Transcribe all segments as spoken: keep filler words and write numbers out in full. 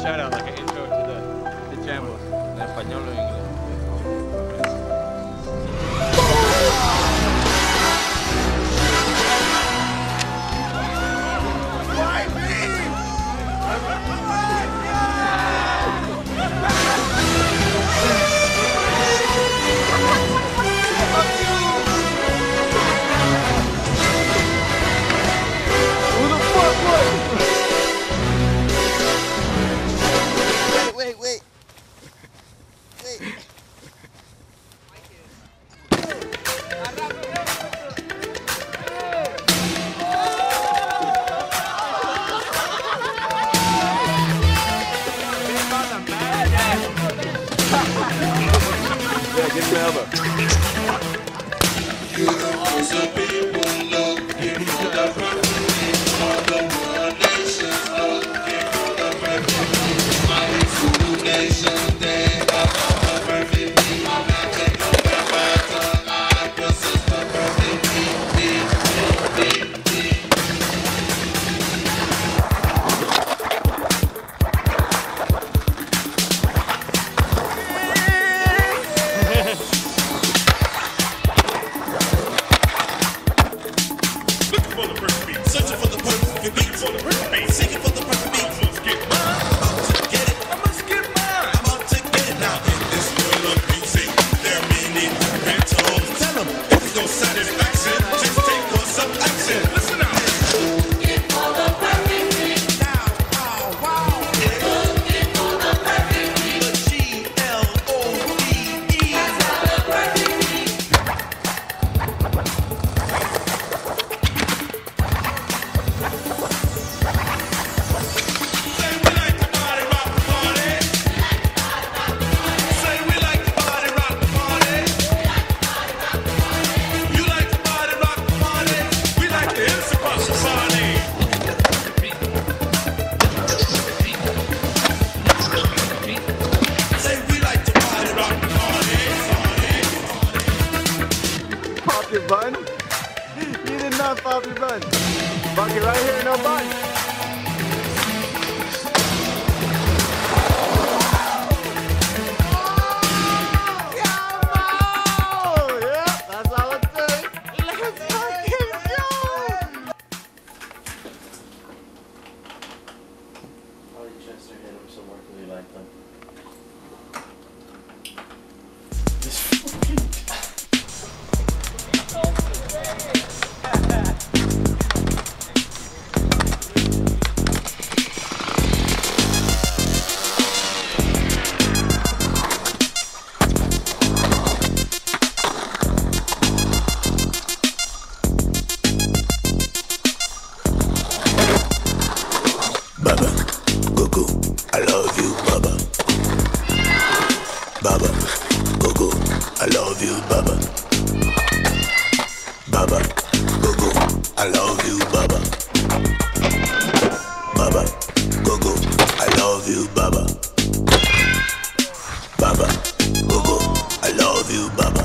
shout out, like an intro to the, the shambled. En español o en inglés. Wait, wait. Wait. Yeah, get the elbow. You know, some people looking for the perfect, all the world nations looking for the perfect. My Zulu nation, they are the perfect beat. I'm not taking no matter, I possess the perfect beat, beat, beat, beat, beat. Searching for the perfect beat, for the perfect beat, seeking for the perfect beat. I must get mine, I'm about to get it. I must get mine, I'm about to get it now. In this world of music, there are many different tones. Tell them, if it's no satisfaction, just take on some action. Listen out. Looking for the perfect beat. Now, wow, wow. Looking for the perfect beat. The G L O V E. That's not the perfect beat. Pop your bun? You did not pop your bun. Bucket right here, no bun. Oh, yeah, that's all it takes. Let's fucking go. Holly Chester hit him some more because he liked them. Baba, Gogo, I love you, Baba. Baba, Gogo, I love you, Baba. Baba, Gogo, I love you, Baba. Baba, Gogo, I love you, Baba. Baba, Gogo, I love you, Baba.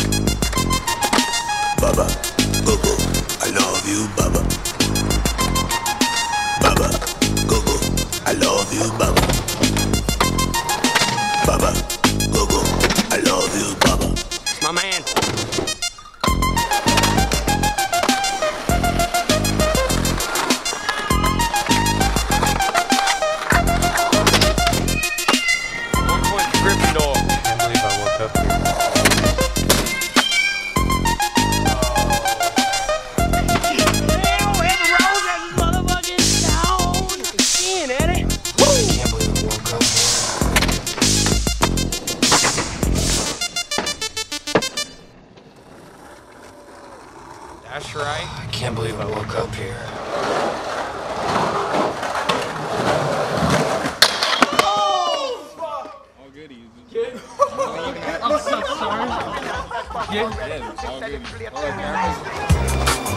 Baba, Gogo, I love you, Baba. Baba, Gogo, I love you, Baba. Baba, Gogo, I love you, Baba. My man. One point to Gryffindor. I can't believe I woke up here. That's right. I can't believe I woke up here. All goodies. I'm so sorry. Yeah, all goodies.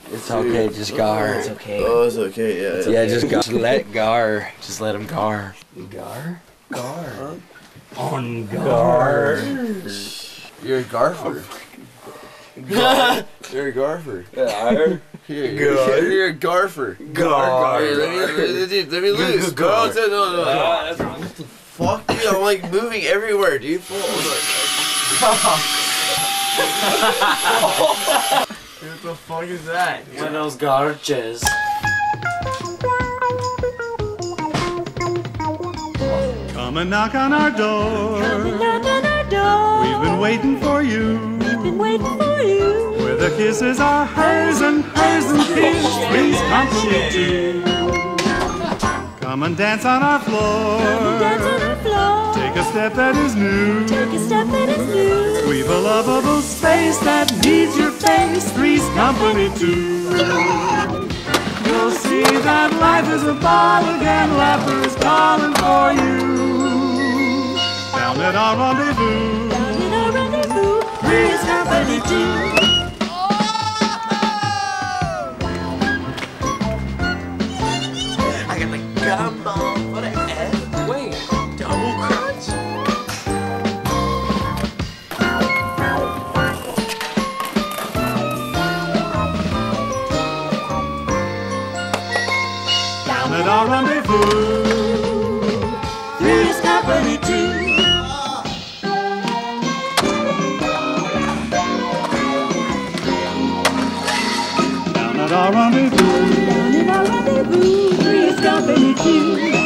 It's okay, just gar. It's okay. Oh, it's okay, yeah. Yeah, just gar. Just let gar. Just let him gar. Gar? Gar. On gar. You're a garfer. You're a garfer. Gar. Here, you're, you're a garfer. Gar. Here, let me, let me, let me loose. Go. No, no, no. What the fuck, dude? I'm like moving everywhere, dude. What the fuck is that? One of those garches. Come and knock on our door. Come and knock on our door. We've been waiting for you. We've been waiting for you. Where the kisses are hers and hers and his. Three's company too. Come and dance on our floor. Come and dance on our floor. Take a step that is new. Take a step that is new. We've a lovable space that needs your face. Three's company too. You'll see that life is a ball again. Laughter is calling for you. Down at our rendezvous. Down in our rendezvous. Three's company too. I got the gumbo for the F. Wait, double crunch? Down at our rendezvous. Three's company too. Down at our rendezvous. Down in our rendezvous. Three's company too.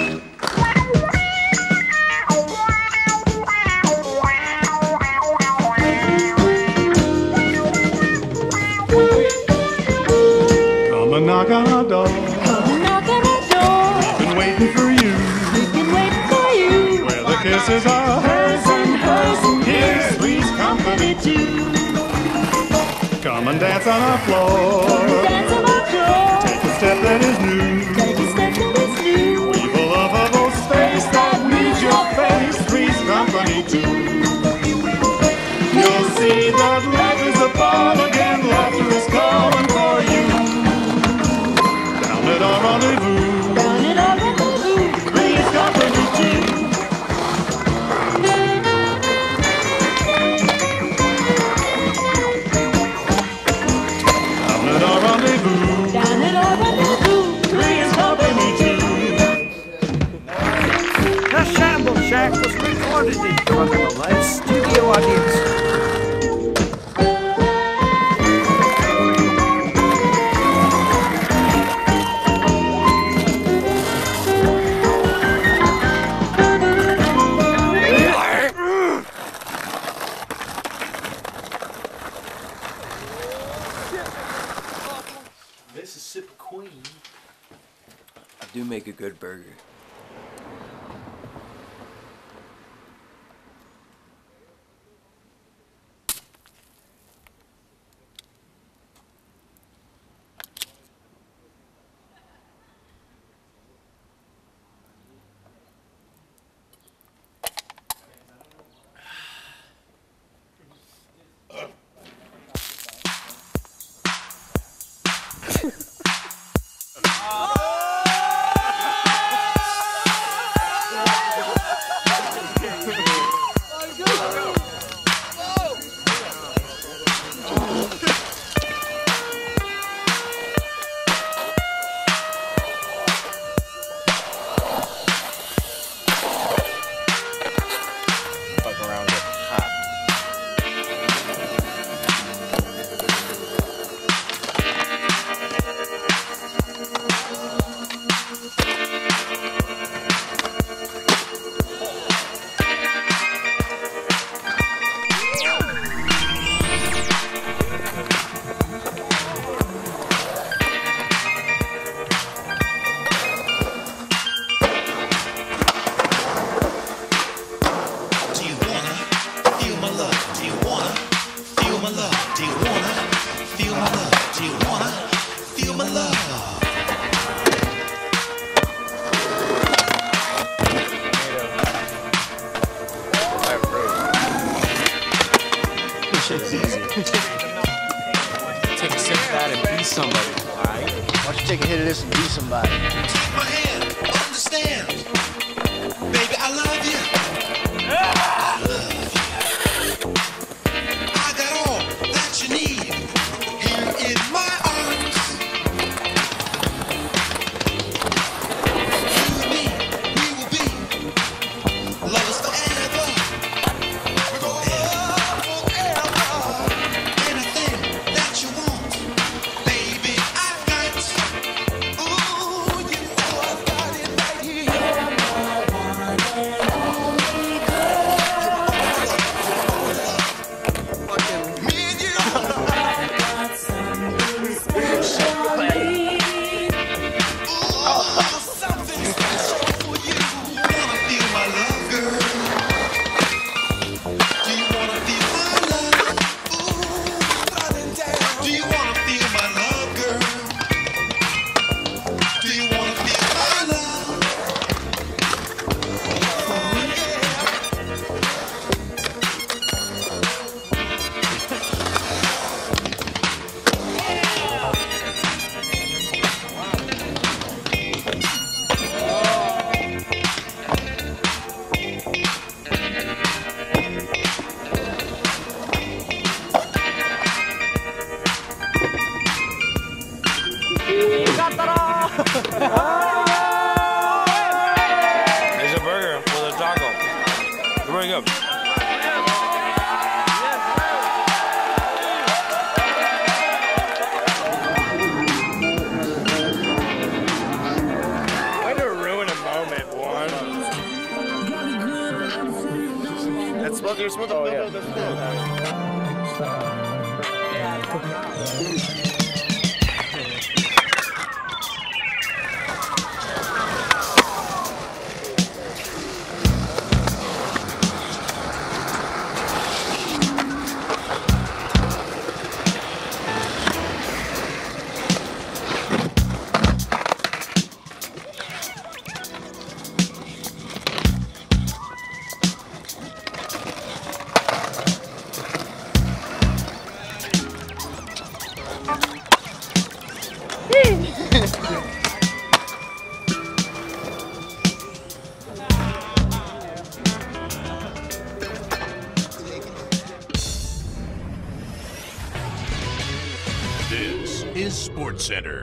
Come and knock on our door. Come and knock on our door. Been waiting for you. We've been waiting for you. Where the kisses are hers and hers and his. Three's company Too. Come and dance on our floor. Dance on our floor. Take a step that is new. Take a step that is new. We've a lovable space that needs your face. Three's company too. You'll see that life is a ball again. Laughter is calling for you. Down at our rendezvous. Down in our rendezvous. Three's company too. Down at our rendezvous. Down in our rendezvous. Three's company too. The Shamble Shack was recorded in front of a live studio audience. Mississippi Queen. I do make a good burger. Shit's easy. Take a sip of that and somebody, alright? Why don't you take a hit of this and be somebody? Take my hand, understand. Baby, I love you. I love you. I got all that you need here in my arms. You and me, we will be lovers forever. We're forever, forever. Anything that you want, baby, I've got. Ooh, you know I've got it right here. Me and you. Ooh, something special for you. Wanna feel my love, girl? Do you wanna feel my love? Ooh, running down. Do you wanna feel my love, girl? Do you wanna feel my love? Oh, yeah. There's a burger with a taco. Bring up. Way to ruin a moment, Warren. That's what you're supposed to Oh, yeah. This is Sports Center.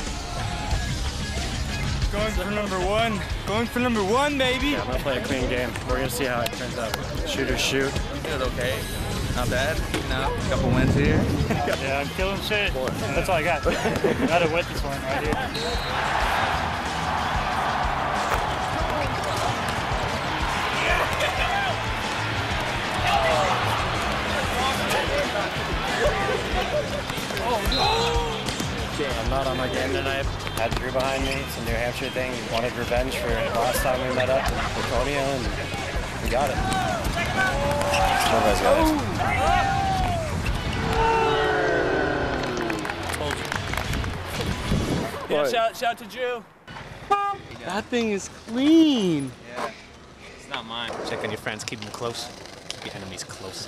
Going for number one. Going for number one, baby. Yeah, I'm gonna play a clean game. We're gonna see how it turns out. Shooters shoot. Did okay. Not bad. No, a couple wins here. Yeah, I'm killing shit. That's all I got. Gotta win this one right here. I'm not on my game tonight. Had Drew behind me. It's a New Hampshire thing. Wanted revenge for last time we met up in Laconia, and we got it. One of those guys. Yeah, shout, shout to Drew. That thing is clean. Yeah. It's not mine. Check on your friends. Keep them close. Keep your enemies close.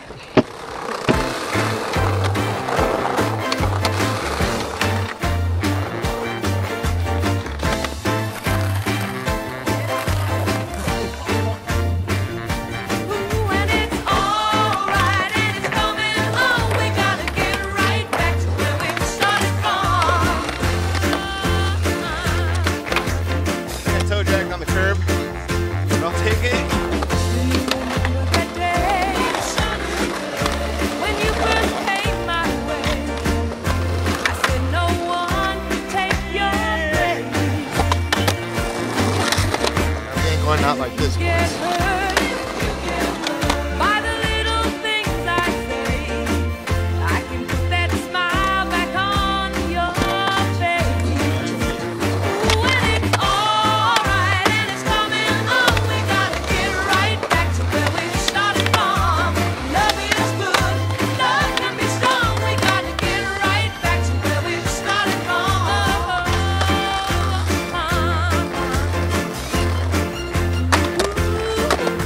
When it's all right and it's coming on, we gotta get right back to where we started from. That toe dragging on the curb. Don't take it. Remember that day when you first came my way. I said no one can take your place. We ain't going out like this. Get hurt by the little things I say. I can put that smile back on your face. When it's all right and it's coming on, we gotta get right back to where we started from. Love is good, love can be strong. We gotta get right back to where we started from.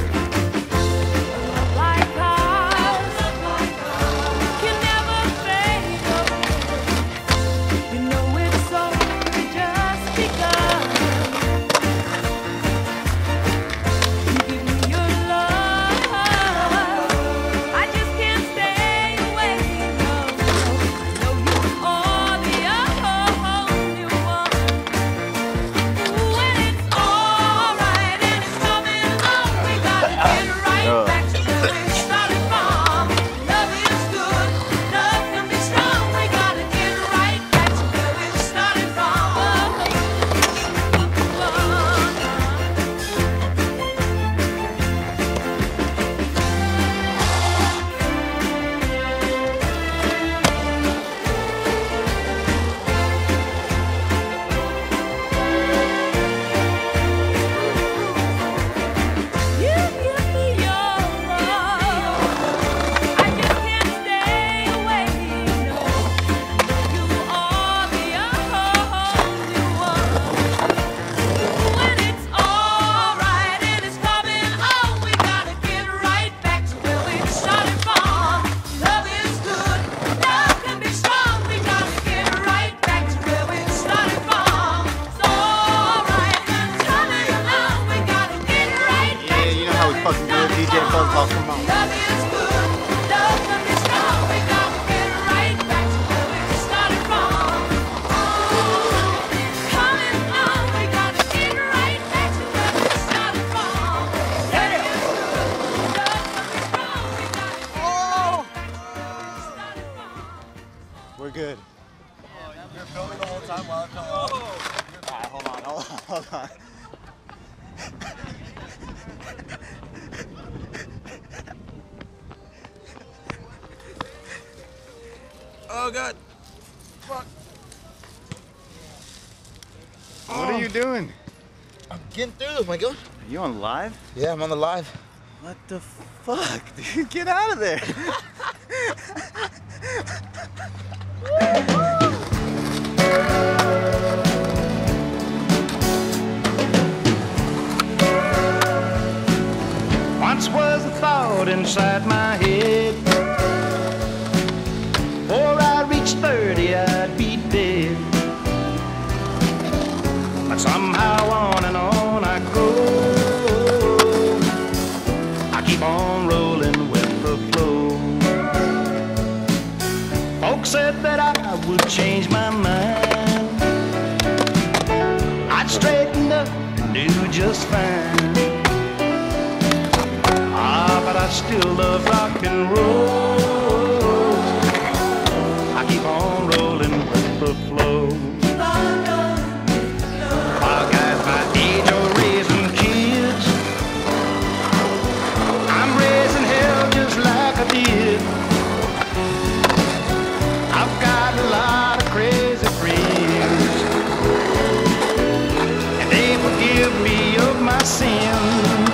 fucking good D J Buzzball, come on. Love is good, love can be strong. We gotta get right back to where we started from. Oh, coming on, we gotta get right back to where we started from. Love is good, love can be strong. We gotta get right back to where we started from. We're good. You're filming the whole time while I'm talking. Alright, hold on, hold on, hold on. Oh God. Fuck. What are you doing? I'm getting through this, Michael. Are you on live? Yeah, I'm on the live. What the fuck, dude? Get out of there. Once was a thought inside my head. Before I reached thirty, I'd be dead. But somehow on and on I go. I keep on rolling with the flow. Folks said that I would change my mind. I'd straighten up and do just fine. Ah, but I still love rock and roll. I keep on rolling with the flow. While guys my age are raising kids, I'm raising hell just like I did. I've got a lot of crazy friends, and they forgive me of my sins.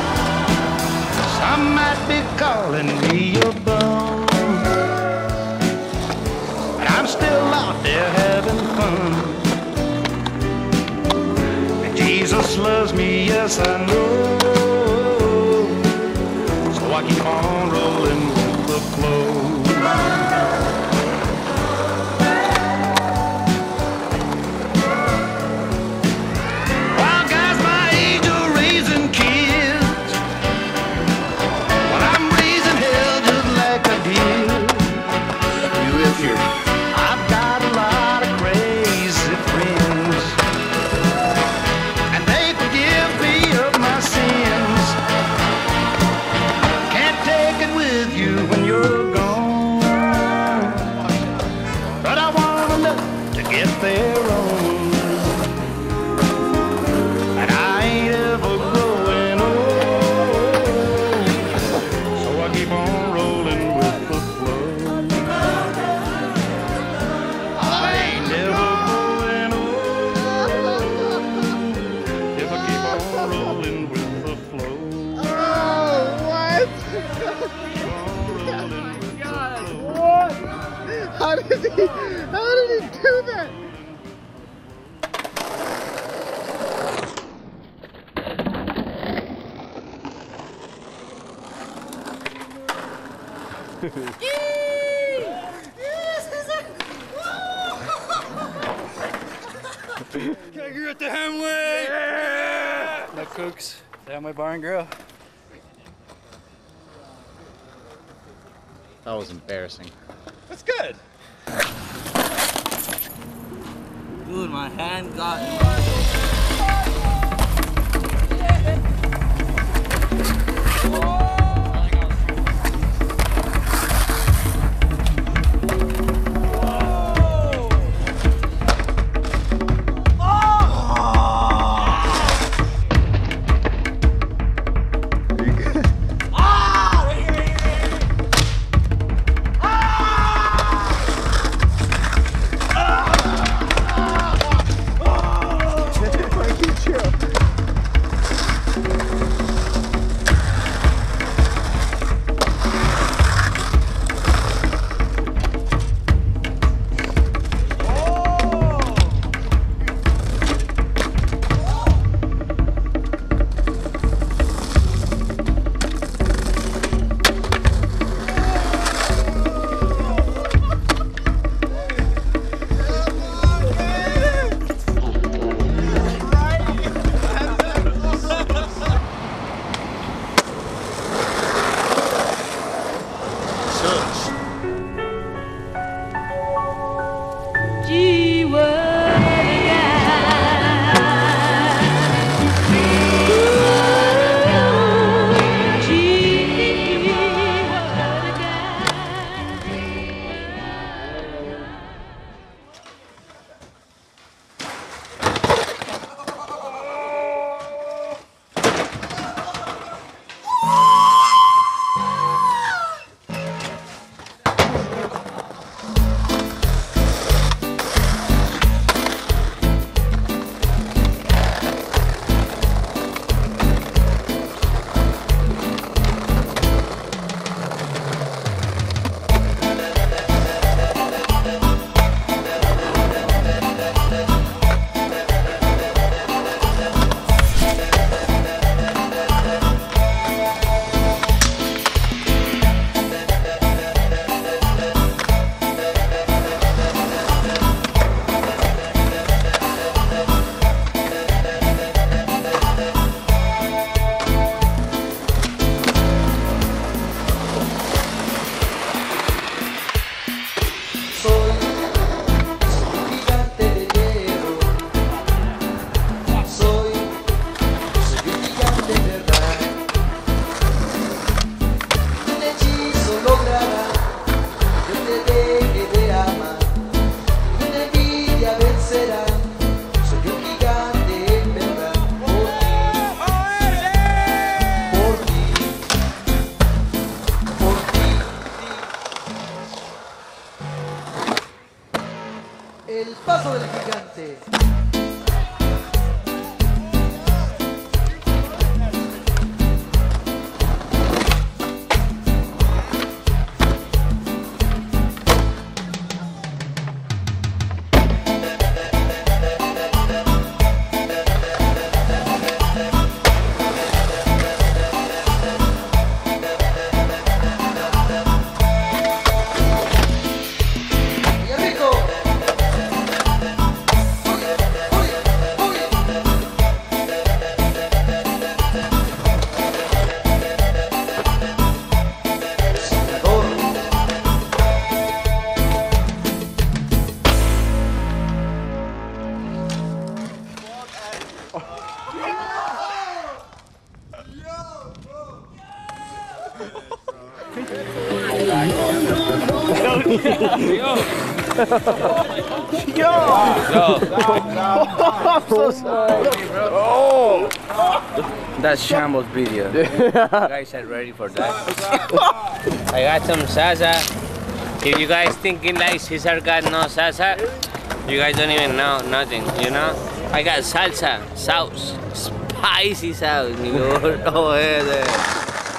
Some might be calling me a bum, but I'm still out there having fun. And Jesus loves me, yes I know. So I keep on rolling with the flow. While guys my age are raising kids, well, I'm raising hell just like I did. You live here. I've got a lot of crazy friends, and they forgive me of my sins. Can't take it with you when you're gone, but I want enough to get there on. And I ain't ever growing old, so I keep on rolling with the flow. I ain't never growing old if I keep on rolling with the flow. Oh, what? Keep on rolling with the flow. What? How did he, how did he do that? Can I get at the Hamway? Yeah! No cooks. Down my barn grill. That was embarrassing. That's good. Dude, my hand got. paso del gigante. Yo! I'm so sorry. Oh! That's shambled video. You guys are ready for that? I got some salsa. If you guys thinking like Cesar got no salsa, you guys don't even know nothing, you know? I got salsa, sauce, spicy sauce. Oh, yeah.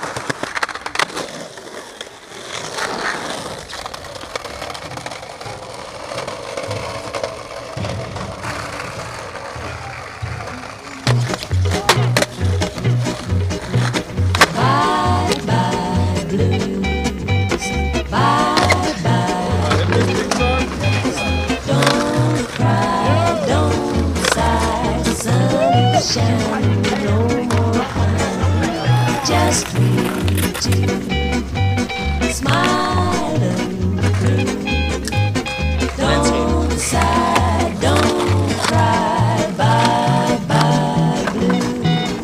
Just need to smile and through. Don't sigh, don't cry, bye bye blues.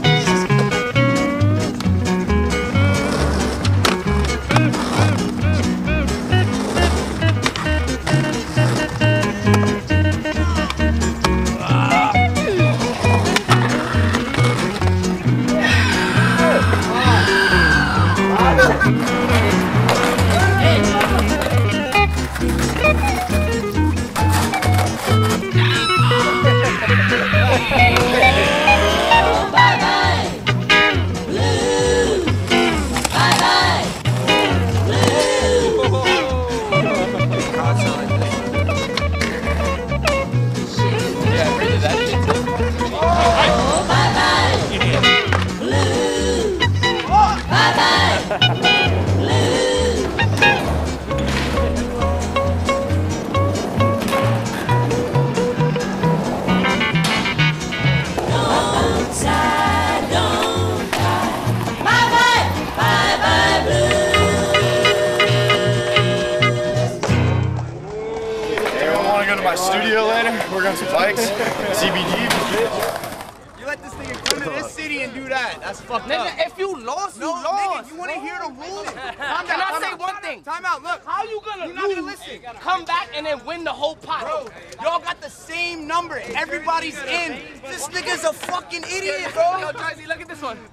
Studio later, work on some bikes, C B G. You let this nigga come to this city and do that. That's fucked Nigga, up. if you lost, you no, lost. Nigga, you want to hear the rules? Calm down. Can I time say out, one time thing? Out, time out. Look, how you gonna You're not lose, gonna listen. come back and then win the whole pot? Bro, y'all got the same number. Everybody's in. This nigga's a fucking idiot, bro. Yo, Jersey, look at this one.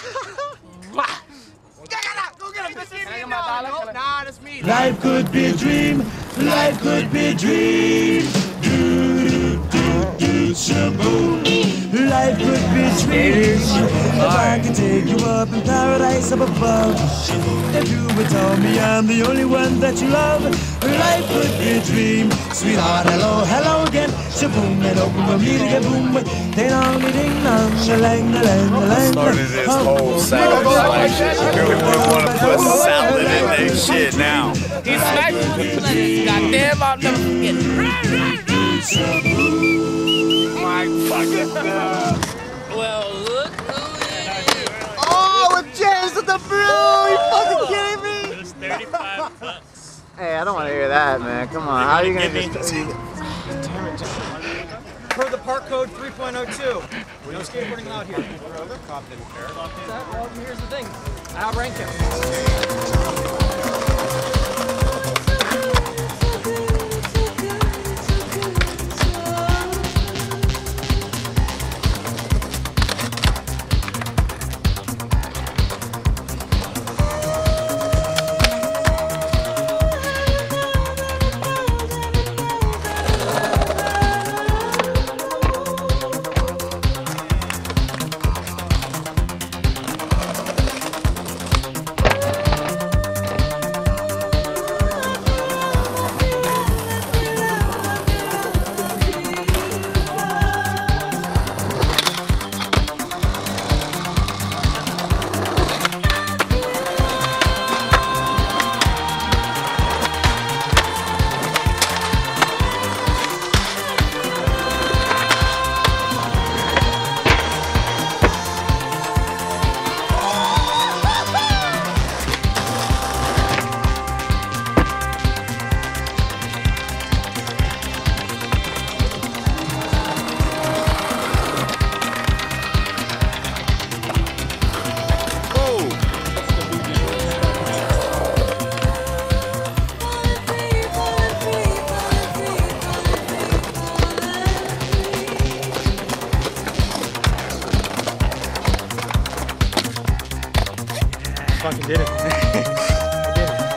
Go get him. That's me. No, no, nah, that's me. Life could be a dream. Life could be a dream. Do, do, do, shaboom. Life could be a dream. If I could take you up in paradise up above. If you would tell me I'm the only one that you love. Life could be a dream. Sweetheart, hello, hello again. Shaboom, and open my meet again. Boom, ding dong, ding dong, lang, lang, lang. Started this whole segment like you really want to put salad in this shit now. He smacked me with this goddamn, I'll never forget it. My fucking God. Well, look who it is. Oh, with James with the brew. You fucking kidding me? It was thirty-five bucks. Hey, I don't want to hear that, man. Come on, how are you gonna just? Per the park code three point oh two. No skateboarding allowed here. Cop didn't care. Well, here's the thing. I have rank him. fucking did it. I did it.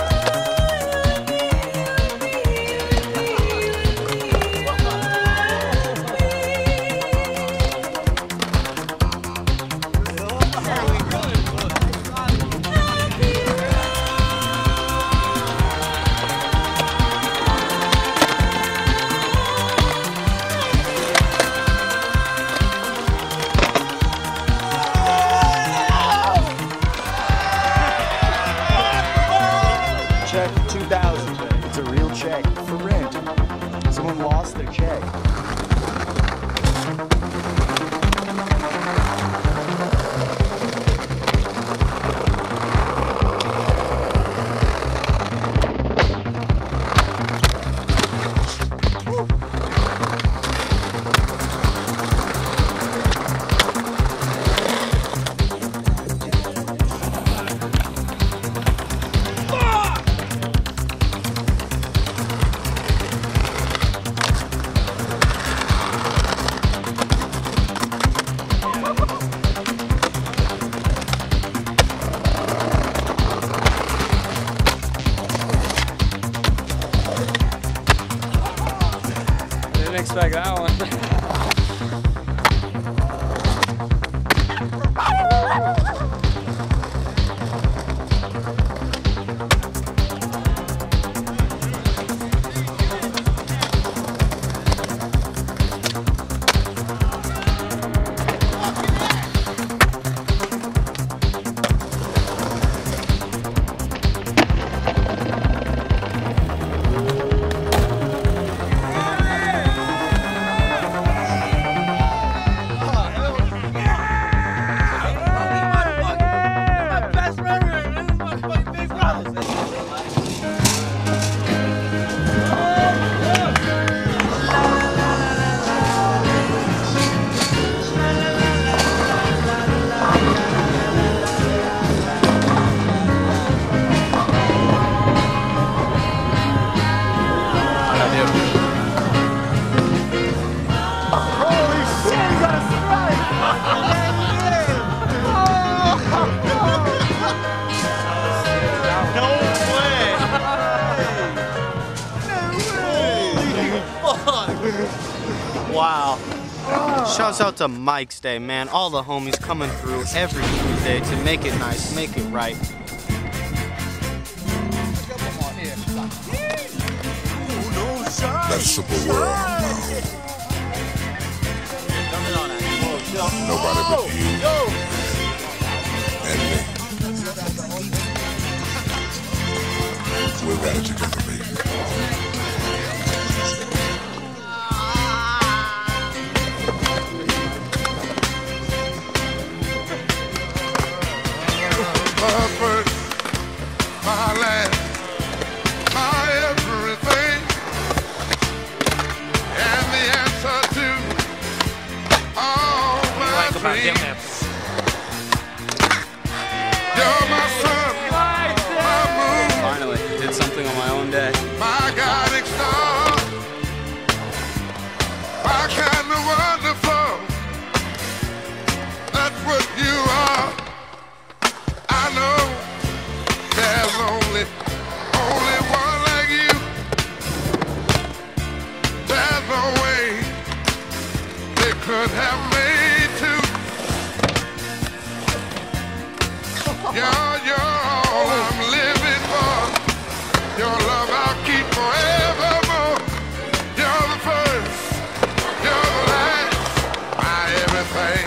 Check two thousand. It's a real check for rent. Someone lost their check. Didn't expect that one. Wow. Shouts out to Mike's Day, man. All the homies coming through every Tuesday to make it nice, make it right. That's Super World now. Nobody but you and me. We've got it together, baby. My first, my last, my everything, and the answer to all my dreams. You're my sun, my moon. Finally, did something on my own day. My guiding star, my kind of wonderful. That's what you are. I know there's only, only one like you. There's no way they could have made two. You're, you're all I'm living for. Your love I'll keep forevermore. You're the first, you're the last, my everything.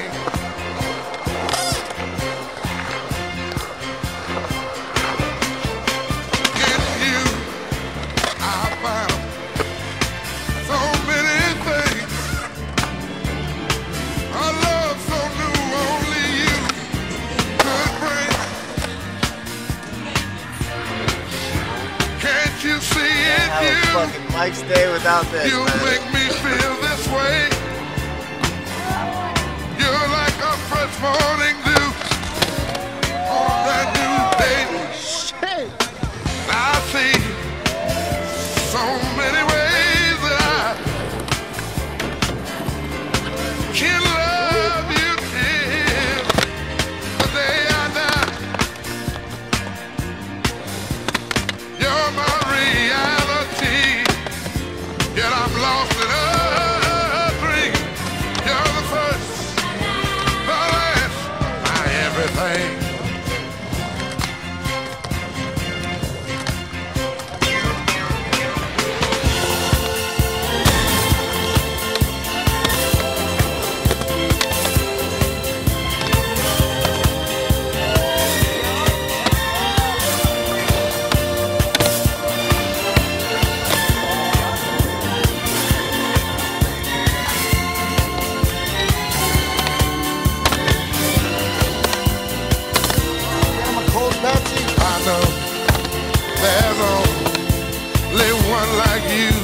You see it, How you, fucking Mike's Day without this, you man. make me feel this way. You're like a fresh morning dew on a brand new day. Shit. I see so many ways that I can love you till the day I die. everything. I know there's only one like you.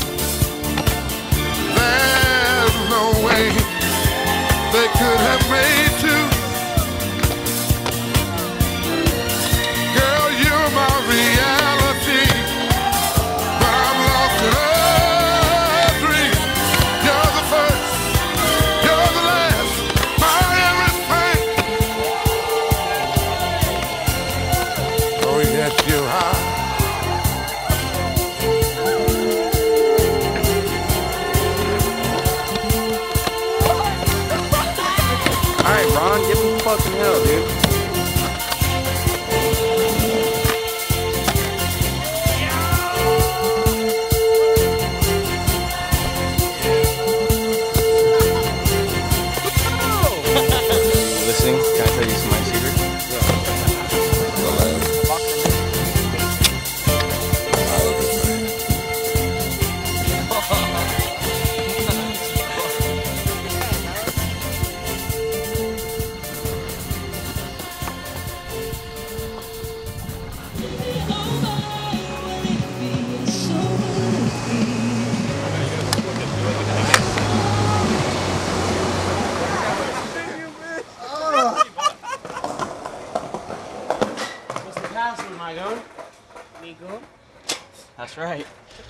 There's no way they could have made two. Girl, you're my reality, but I'm lost in a dream. You're the first, you're the last, my everything. Oh, yes, you are. Alright, Ron, give him fucking hell, dude. Listening? Can I tell you some of my secrets? That's right.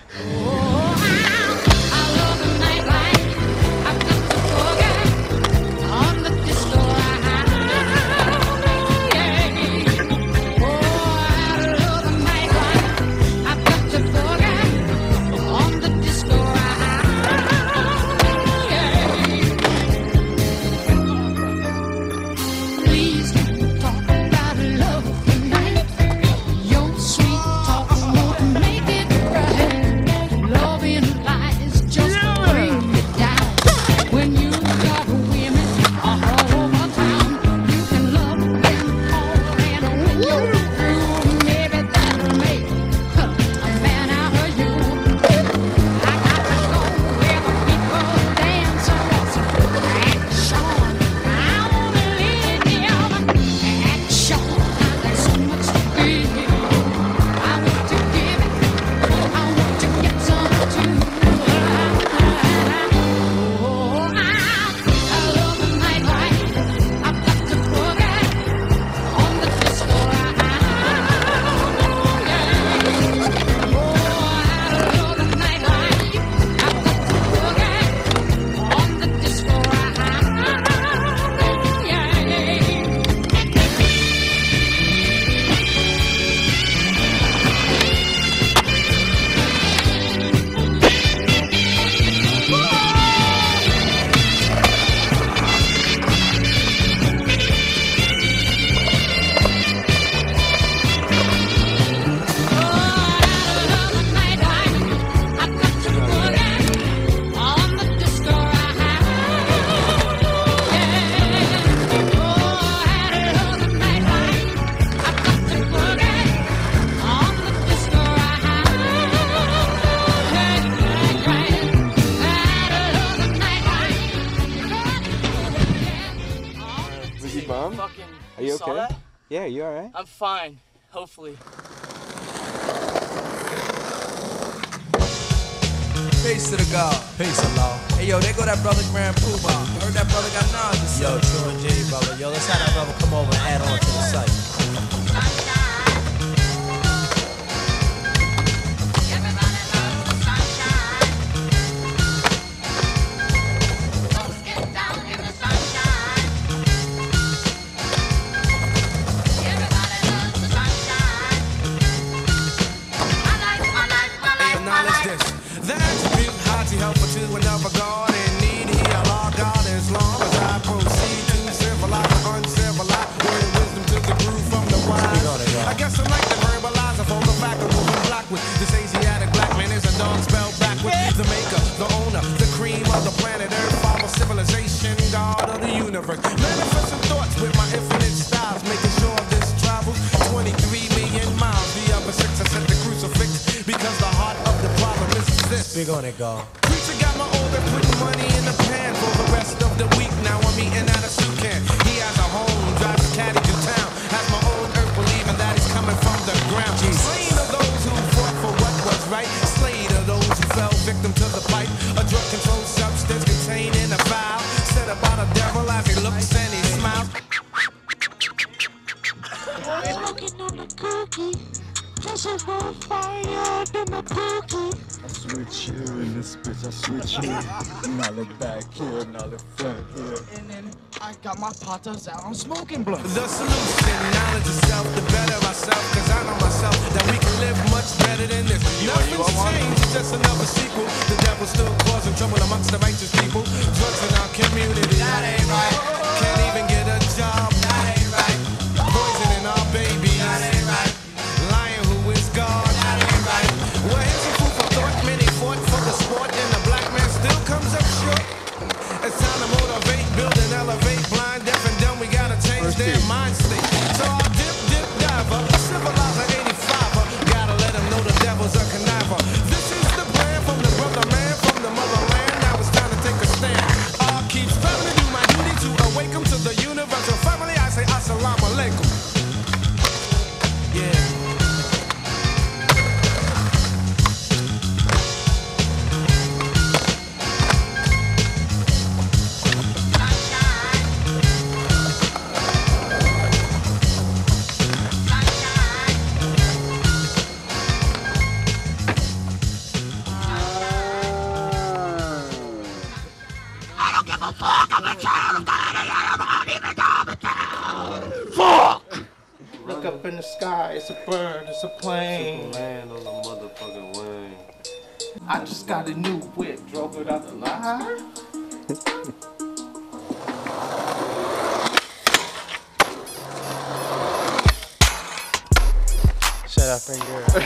Are you saw okay? that? Yeah, you alright? I'm fine, hopefully. Peace to the God. Peace, Allah. Hey, yo, there go that brother Grand Poobah. Heard that brother got knowledge. Yo, true indeed, brother. Yo, let's have that brother come over and add on to the site. Help for two another God in need. He Allah God as long as I proceed to civilize, uncivilized. Speak on it, God. Preacher got my order, putting money in the pan for the rest of the week. Now I'm eating out of soup can. He has a home, drives his caddy to town. Has my old earth believing that he's coming from the ground. Slain of those who fought for what was right. Slain of those who fell victim to the pipe. A drug-controlled substance contained in a vial. Said about a devil as he looks and he smiles. Smoking on the cookie, just as more fire than the cookie. I switch here in this bitch, I switch here. Now look back here, now look front here. And then I got my potters out on smoking blunt. The solution, knowledge of self, to better ourselves. Cause I know myself that we can live much better than this. Nothing's changed, it's just another sequel. The devil's still causing trouble amongst the righteous people. Drugs in our community, that ain't right. Can't even get a job, that ain't right. Poisoning our babies, that ain't right. Lying who is God, that ain't right. Well, here's some food for thought. Many fought for the sport, and the black man still comes up short. It's time to motivate, build and elevate. Blind, deaf, and dumb, we gotta change their mind state. So I'll dip, dip, diver, civilizer eighty-fiver. Gotta let them know the devil's a conniver. This is the plan from the brother man, from the motherland. Now it's time to take a stand. I'll keep striving to do my duty to awaken to the universal family. I say assalamu alaikum. Yeah. Look up in the sky, it's a bird, it's a plane. Superman on the motherfucking wing. I just got a new whip, drove it out the line. Shut up, finger.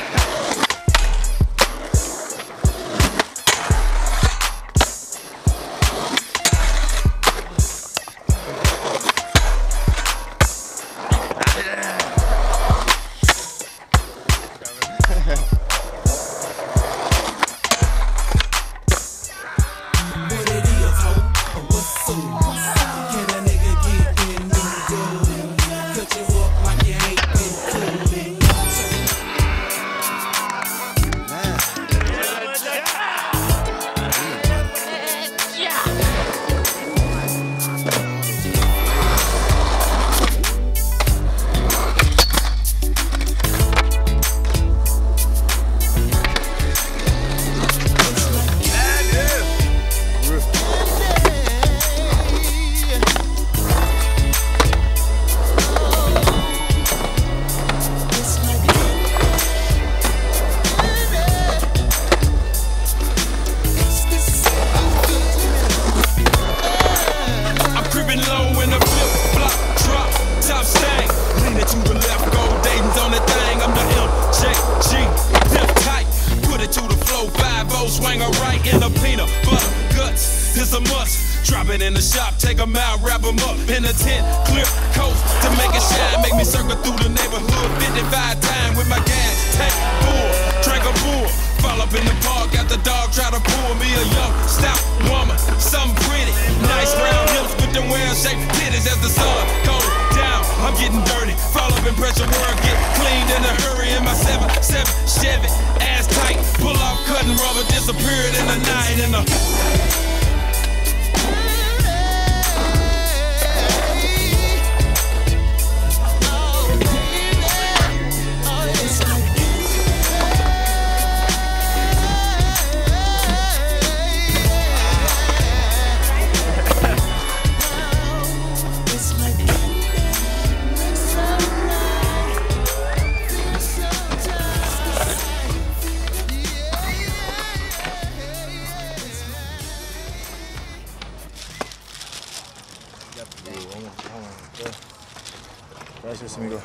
Swanger right in the peanut butter guts. This a must. Drop it in the shop, take 'em out, wrap 'em up in a tent, clear coast to make it shine. Make me circle through the neighborhood fifty-five times with my gas tank full. Drink a bull, fall up in the park, got the dog try to pull me a young stout woman, something pretty, nice round hips with them well-shaped titties as the sun goes down. I'm getting dirty, fall up in pressure work, get cleaned in a hurry in my seven seven Chevy, ass tight, pull off cutting rubber, disappeared in the night in the. Gracias, amigo.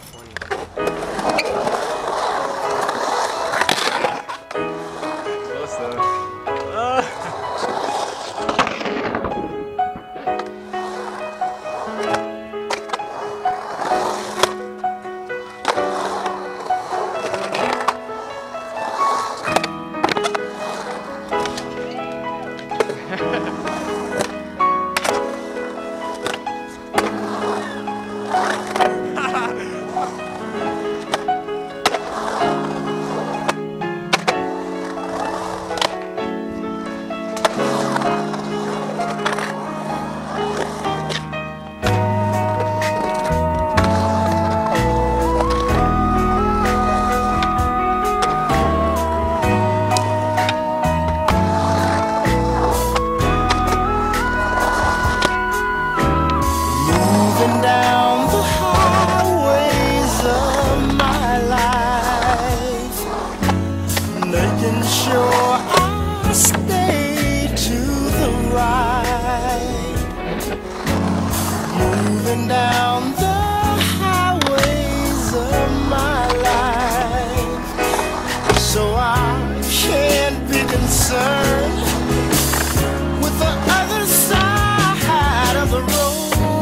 concerned with the other side of the road.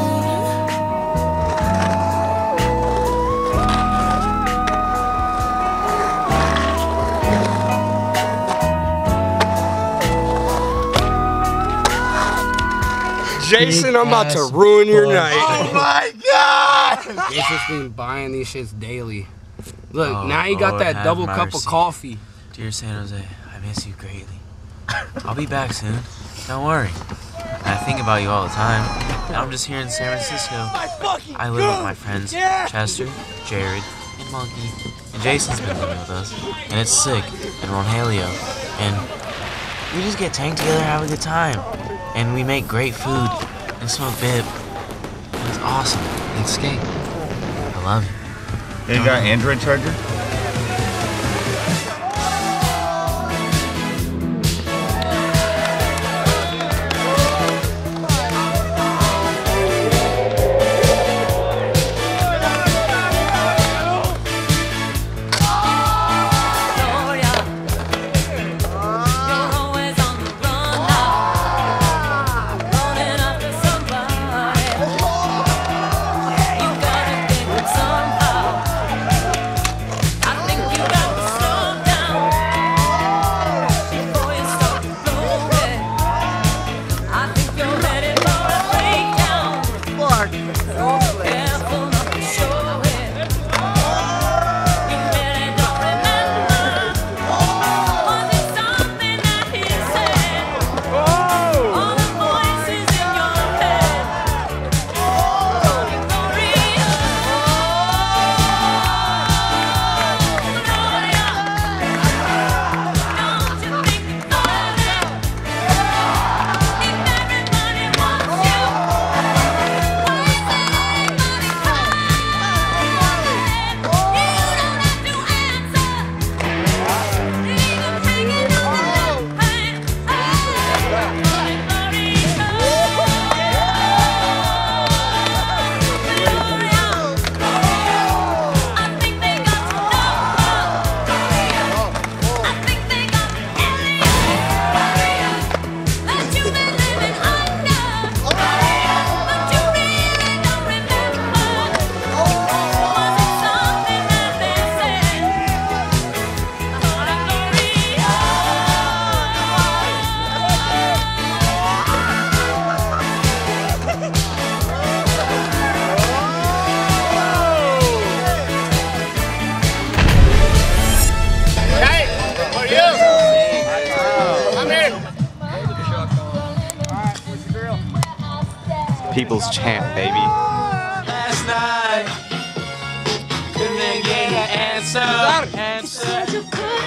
Jason, I'm about to ruin your night. Oh my God! Jason's been buying these shits daily. Look, Oh, now you got Lord that have double cup of mercy. coffee. Dear San Jose, I miss you greatly. I'll be back soon. Don't worry. I think about you all the time. And I'm just here in San Francisco. I live with my friends Chester, Jared, and Monkey. And Jason's been living with us. And it's Sick and Ronhalio. And we just get tanked together and have a good time. And we make great food and smoke bib. It's awesome. And skate. I love you. You got an Android charger? People's chant, baby. Last night, couldn't get an answer. Answer.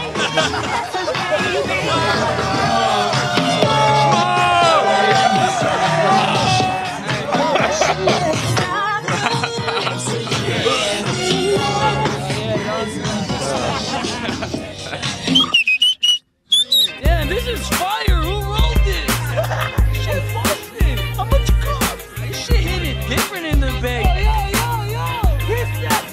Damn, this is fire! Who wrote this? Shit busted! How much cost? This shit hit it different in the Bay. Yo, yo, yo, yo! Hit that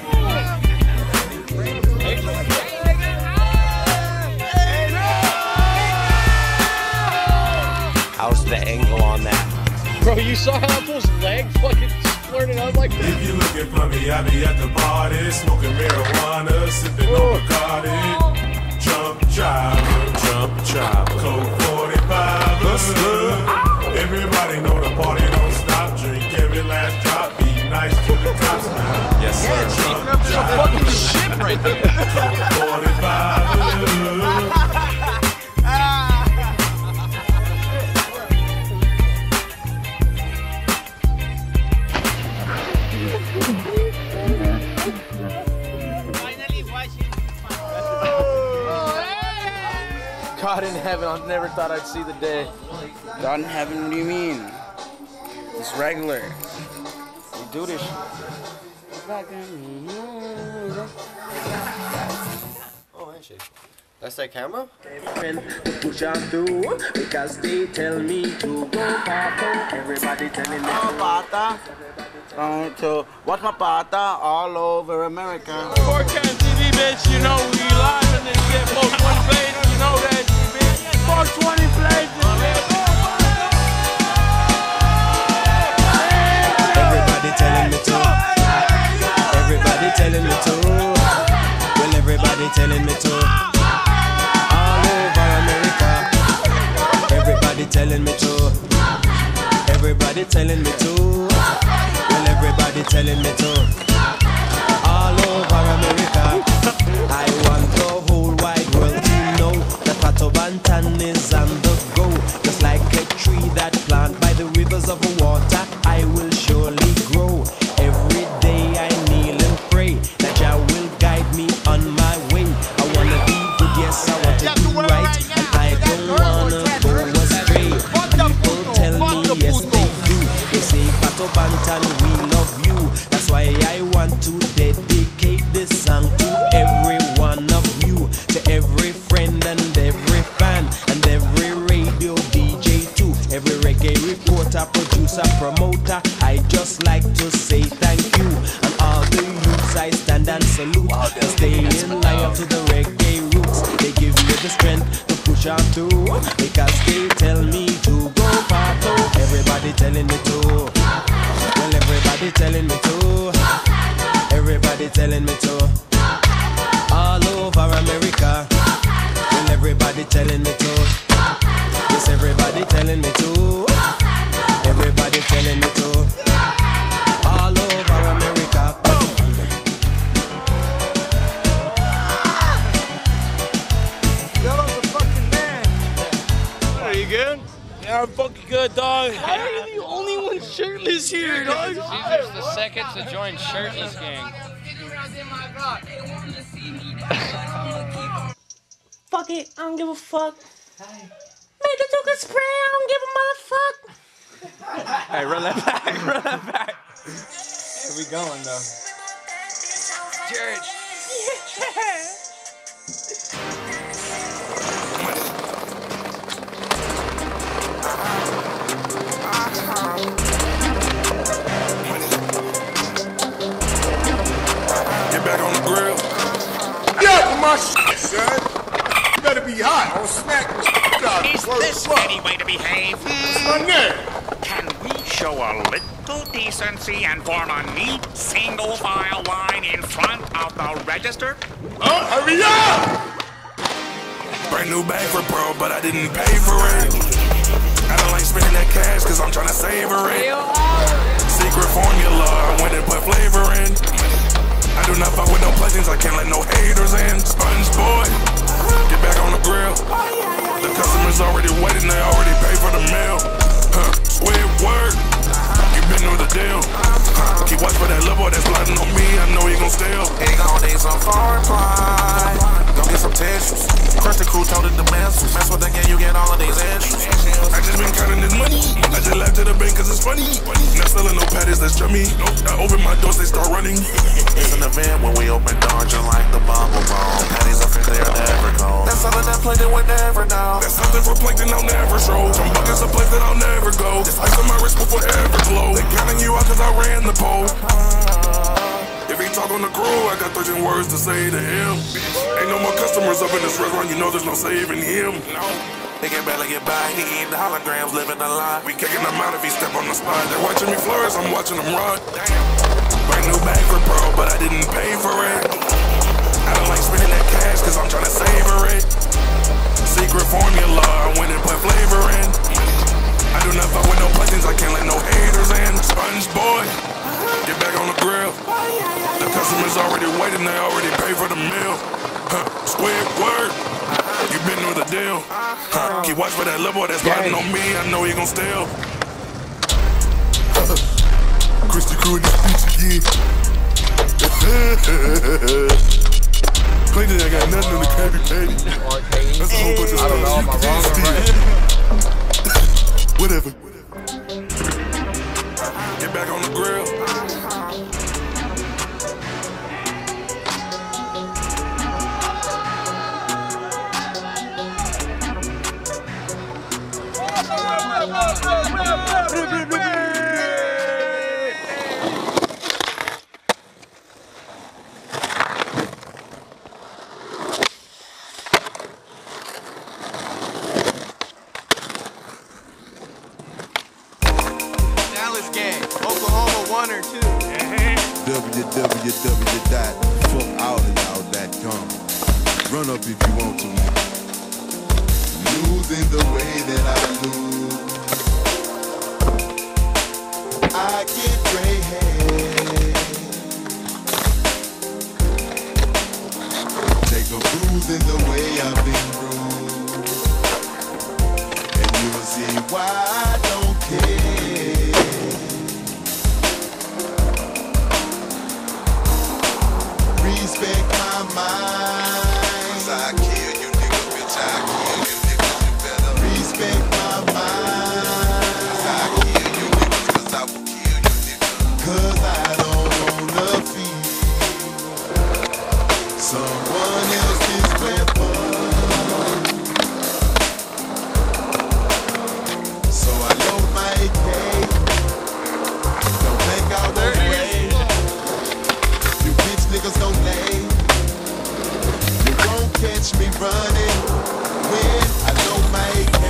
How's the angle on that? Bro, you saw how those legs fucking splurted out like that? If you looking for me, I be at the party, smoking marijuana, sipping on Bacardi. Jump driver, jump driver, Coke forty-five, hustler. Everybody know the party don't stop. Drink every last drop, be nice to the cops now. Yes, sir. Jump driver, fucking shit right there. Coke forty-five. God in heaven, I never thought I'd see the day. God in heaven, what do you mean? It's regular. We do this shit. Oh, handshake. That's that camera? Push on through because they tell me to go pata. Everybody telling me to pata. Down to what's my pata all over America. Forecast T V, bitch, you know we live in this shit, folks. One page, you know that, bitch. Fuck twenty places. Everybody telling me to. Everybody telling me to. Well, everybody telling me to. All over America. Everybody telling me to. Everybody telling me to. Well, everybody telling me to. All over America. I want the whole wide world to know that Pato Bantan is on the go. Just like a tree that planted by the rivers of water, I will surely grow. Every day I kneel and pray that Jah will guide me on my way. I wanna be good, yes, I want to do right, and I don't wanna go astray. People tell me yes they do. They say Pato Bantan, we love you. That's why I want to dedicate this song to every one of you, to every friend and every fan and every radio D J too, every reggae reporter, producer, promoter. I just like to say thank you, and all the youths I stand and salute. To stay in line to the reggae roots. They give me the strength to push on through, because they tell me to go Pato. Everybody telling me to. Well, everybody telling me to. Everybody telling me to. All over America. Well, everybody telling me to. Yes, everybody telling me to. Everybody telling me to. All over America. Yellow's a fucking man. Are you good? Yeah, I'm fucking good, dog. How are you the only one shirtless here, dog? Caesar's the second to join shirtless gang. Fuck it, I don't give a fuck. Make it took a spray, I don't give a motherfuck. Hey, run that back, run that back. Where we going, though? Church. Get back on the grill. Yeah, my shit, son. You better be hot or smack the shit out of Is you. this any way to behave? It's my name. Can we show a little decency and form a neat single file line in front of the register? Oh, hurry up! Brand new bag for bro, but I didn't pay for it. I don't like spending that cash cause I'm trying to savor it. Secret formula, I went and put flavor in. I do not fuck with no blessings, I can't let no haters in. Sponge boy, get back on the grill. The customers already waiting, they already pay for the meal. Huh, Squidward, you been through the deal. Huh, keep watch for that little boy that's plotting on me, I know he gon' steal. He gon' need some foreplay. Go get some tissues. Crush the crew, told it the mess. Mess with the game, you get all of these issues. I just been counting this money. I just laughed at the bank cause it's funny. Not selling no patties, that's chummy. Nope, I open my doors, they start running. It's an event when we open doors, just like the bubble ball. Patties up in there, never cold. That's something that plankton would never know. That's something for plankton I'll never show. Some buckets of place that I'll never go. This ice on my wrist will forever glow. They counting you out cause I ran the pole. If he talk on the crew, I got thirteen words to say to him. Ain't no more customers up in this restaurant, you know there's no saving him. No. They can barely get by, he eating holograms, living a lie. We kicking him out if he step on the spot. They're watching me flourish, I'm watching them run. Brand new bag for bro, but I didn't pay for it. I don't like spending that cash cause I'm trying to savor it. Secret formula, I went and put flavor in. I do not fuck with no blessings, I can't let no haters in. Sponge boy, get back on the grill. The customers already waiting, they already pay for the meal. Huh, Squidward, you been through the deal. Huh, keep watch for that little boy that's plotting on me, I know he gon' steal. Christy Crew in this bitch again. Plankton, I got nothing on the Krabby Patty. That's a whole bunch of I don't know, am I wrong or right? Whatever. Get back on the grill. one or two. w w w dot fuck all of y'all dot com. Run up if you want to. Losing the way that I lose. I get gray hair. Take a bruise in the way I've been bruised. And you'll see why I don't care. Respect my mind. Cause I kill you nigga, bitch, I kill you nigga, you better respect my mind. Cause I kill you niggas, cause I will kill you nigga. Cause I don't wanna feel someone else's weapon. So I load my A K. Don't think I won't wait. You bitch niggas don't lay. You won't catch me running when I load my A K.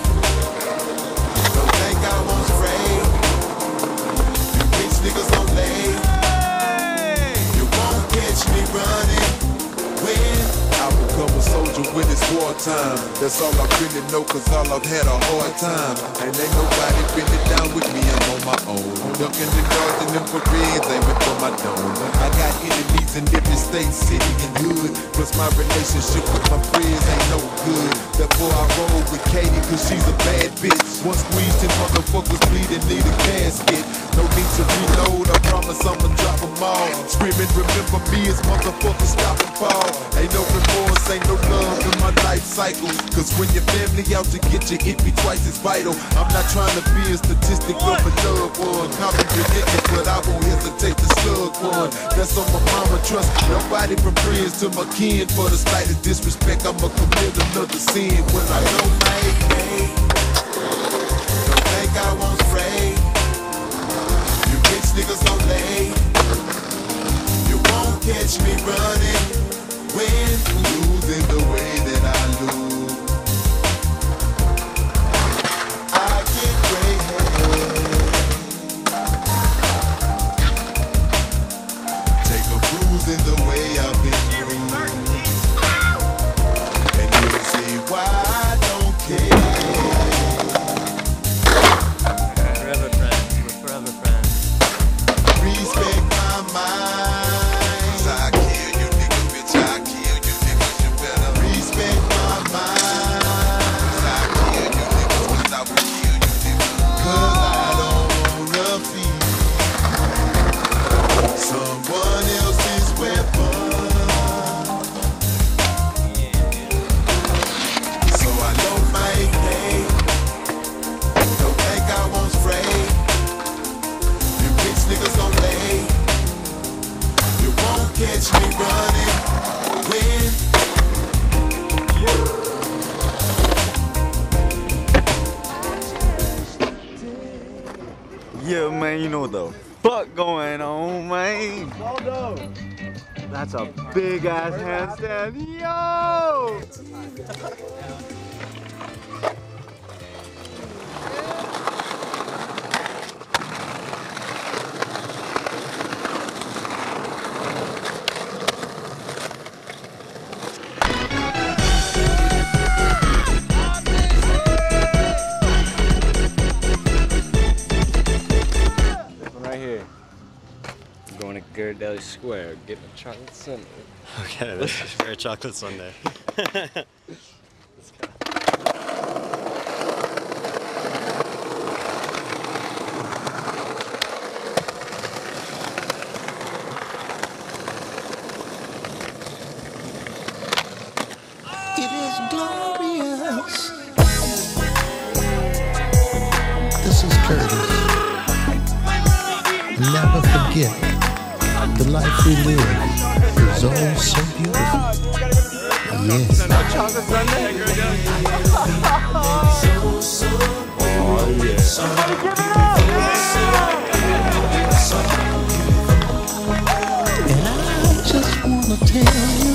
Don't think I won't spray. You bitch niggas don't lay. You won't catch me running when I become a soldier when it's wartime. That's all I really know, cause all I've had a hard time. And ain't nobody really down with me, I'm on my own. Ducking the guards and them parades, aiming for my dome. I got enemies in different states, city and hood. Plus my relationship with my friends ain't no good. Therefore I roll with Katie, cause she's a bad bitch. One squeeze, ten motherfuckers bleeding, need a casket. No need to reload, I promise I'ma drop them all. Screaming, remember me as motherfuckers stop and fall. Ain't no remorse, ain't no love in my life cycle. Cause when your family out to get you, it be twice as vital. I'm not trying to be a statistic of a loved one. Copy ridiculous, but I won't hesitate to slug one. That's on my mama, trust nobody from friends to my kin. For the slightest disrespect, I'ma commit another sin. When I don't make me, don't think I won't spray. You bitch niggas don't lay. You won't catch me running when losing the way that I lose. I get gray hair. Take a bruise in the way I've been bruised. And you'll see why I don't care. Forever friends, we're forever friends. Respect my mind. I kill you nigga, bitch, I kill you niggas, you better respect my mind. I kill you niggas, cause I will kill you niggas. Cause I don't wanna feel someone else's weapon. So I load my A K. Don't think I won't spray. You bitch niggas don't lay. You won't catch me running when Yeah, man, you know what the fuck going on, man. That's a big ass handstand. Yo! Right here. I'm going to Ghirardelli Square, getting a chocolate sundae. Okay, this is for a chocolate sundae. It is glorious. This is Curtis. Never forget the life we live is all so beautiful. Yes. Chocolate sundae? Oh, yeah. Somebody give it up! And I just want to tell you,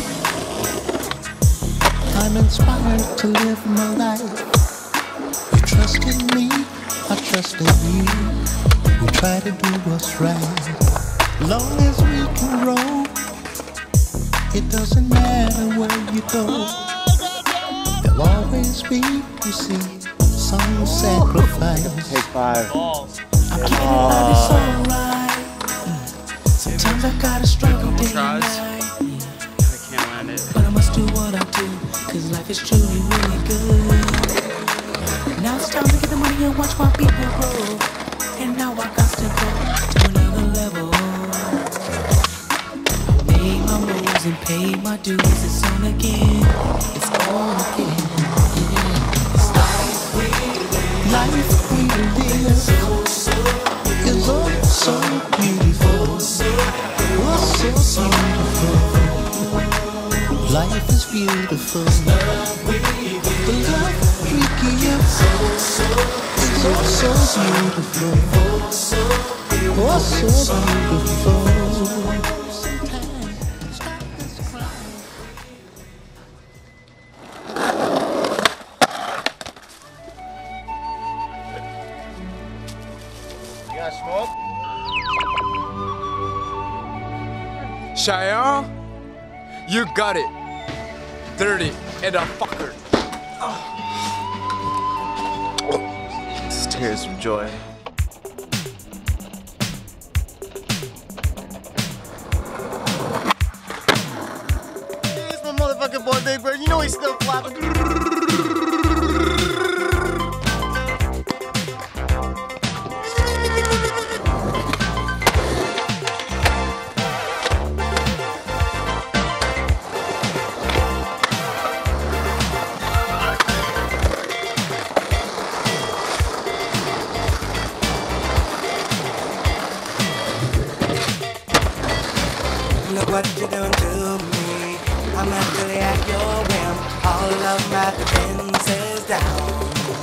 I'm inspired to live my life. You trusted me, I trusted you. We try to do what's right. Long as we can roll, it doesn't matter where you go. There'll always be, you see, some sacrifice. Take five. I'm keeping it it's alright. Sometimes I gotta struggle day and night. I can't land it. But I must do what I do, cause life is truly really good. Now it's time to get the money and watch my people grow. And now I got to go to another level. I made my moves and paid my dues. It's on again. It's on again. Yeah. It's life we live. Life we live. So, so is oh so beautiful. Oh, so beautiful. Life is beautiful. Love we give. The love we give. So, so is oh so beautiful. Oh, so beautiful. You got smoke? Cheyenne, you got it. Dirty and a fucker. Tears of joy. It's my motherfucking boy Big Bird. You know he's still clapping. Look what you're doing to me. I'm actually at your whim. All of my defenses down.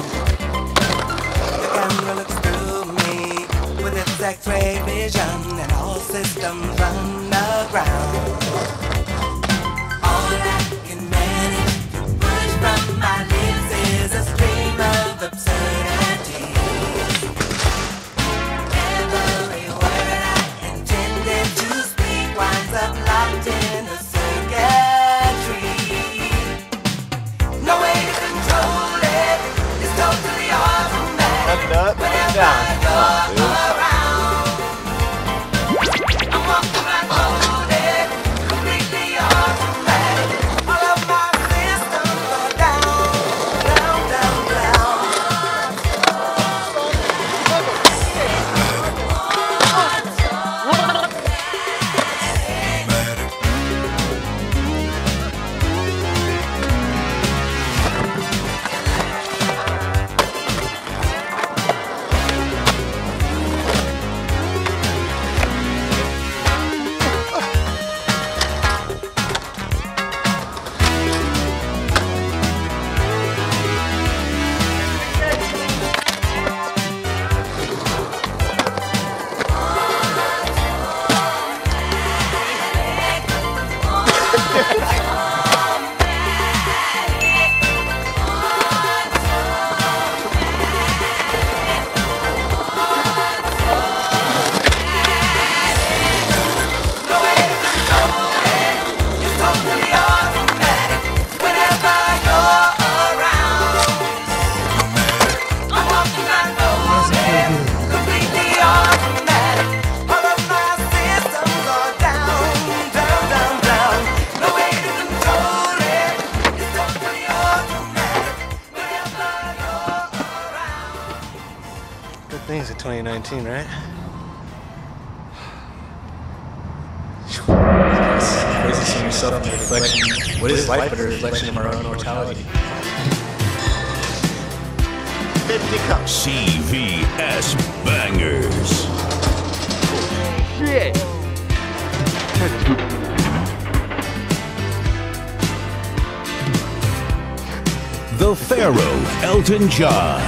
The camera looks through me with its X-ray vision, and all systems run aground. All I can manage to push from my lips is a stream of absurdity. Every word I intended to speak winds up locked in the circuitry. No way to control it. It's totally automatic. Up, Whenever down. you're around, I'm walking like loaded, completely automatic. All of my systems are down, down, down, down. Good things in twenty nineteen, right? Crazy seeing yourself in the reflection. What is life but a reflection of our own mortality? fifty cups. C V S Bangers. Shit. The Pharaoh, Elton John.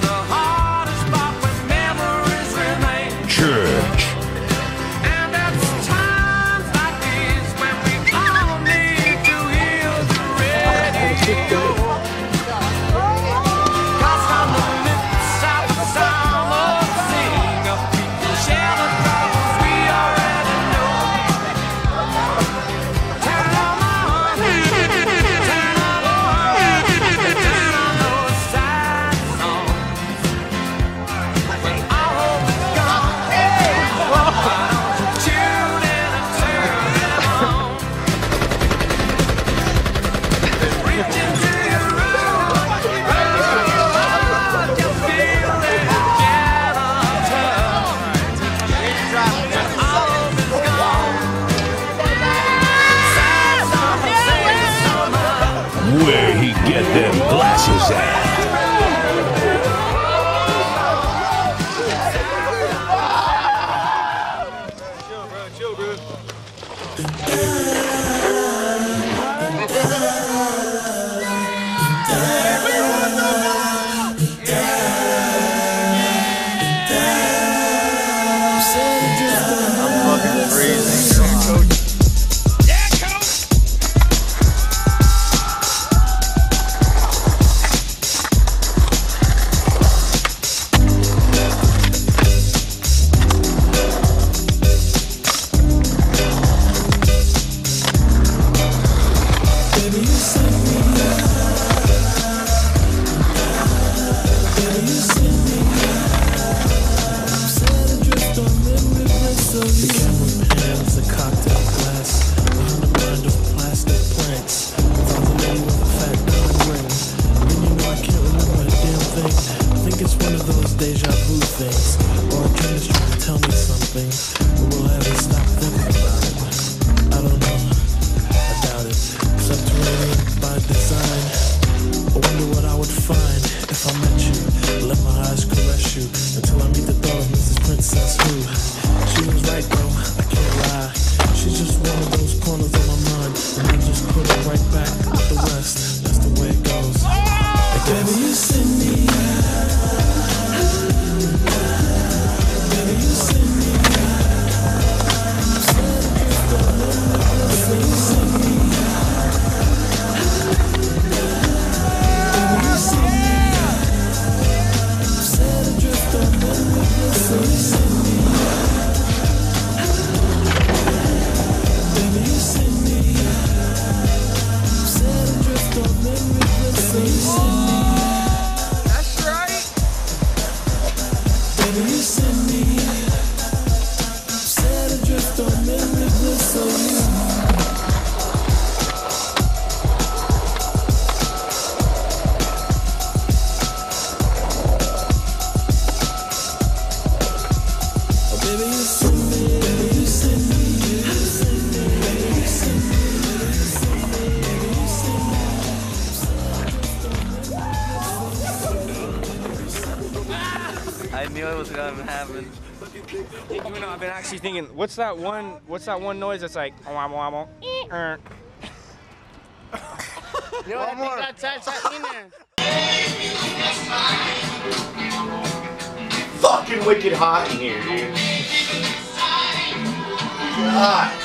Church. Where he get them glasses at? I knew it was gonna happen. You know, I've been actually thinking, what's that one? What's that one noise that's like? Womp womp womp. You know what? I think that's that in there. Fucking wicked hot in here, dude. God.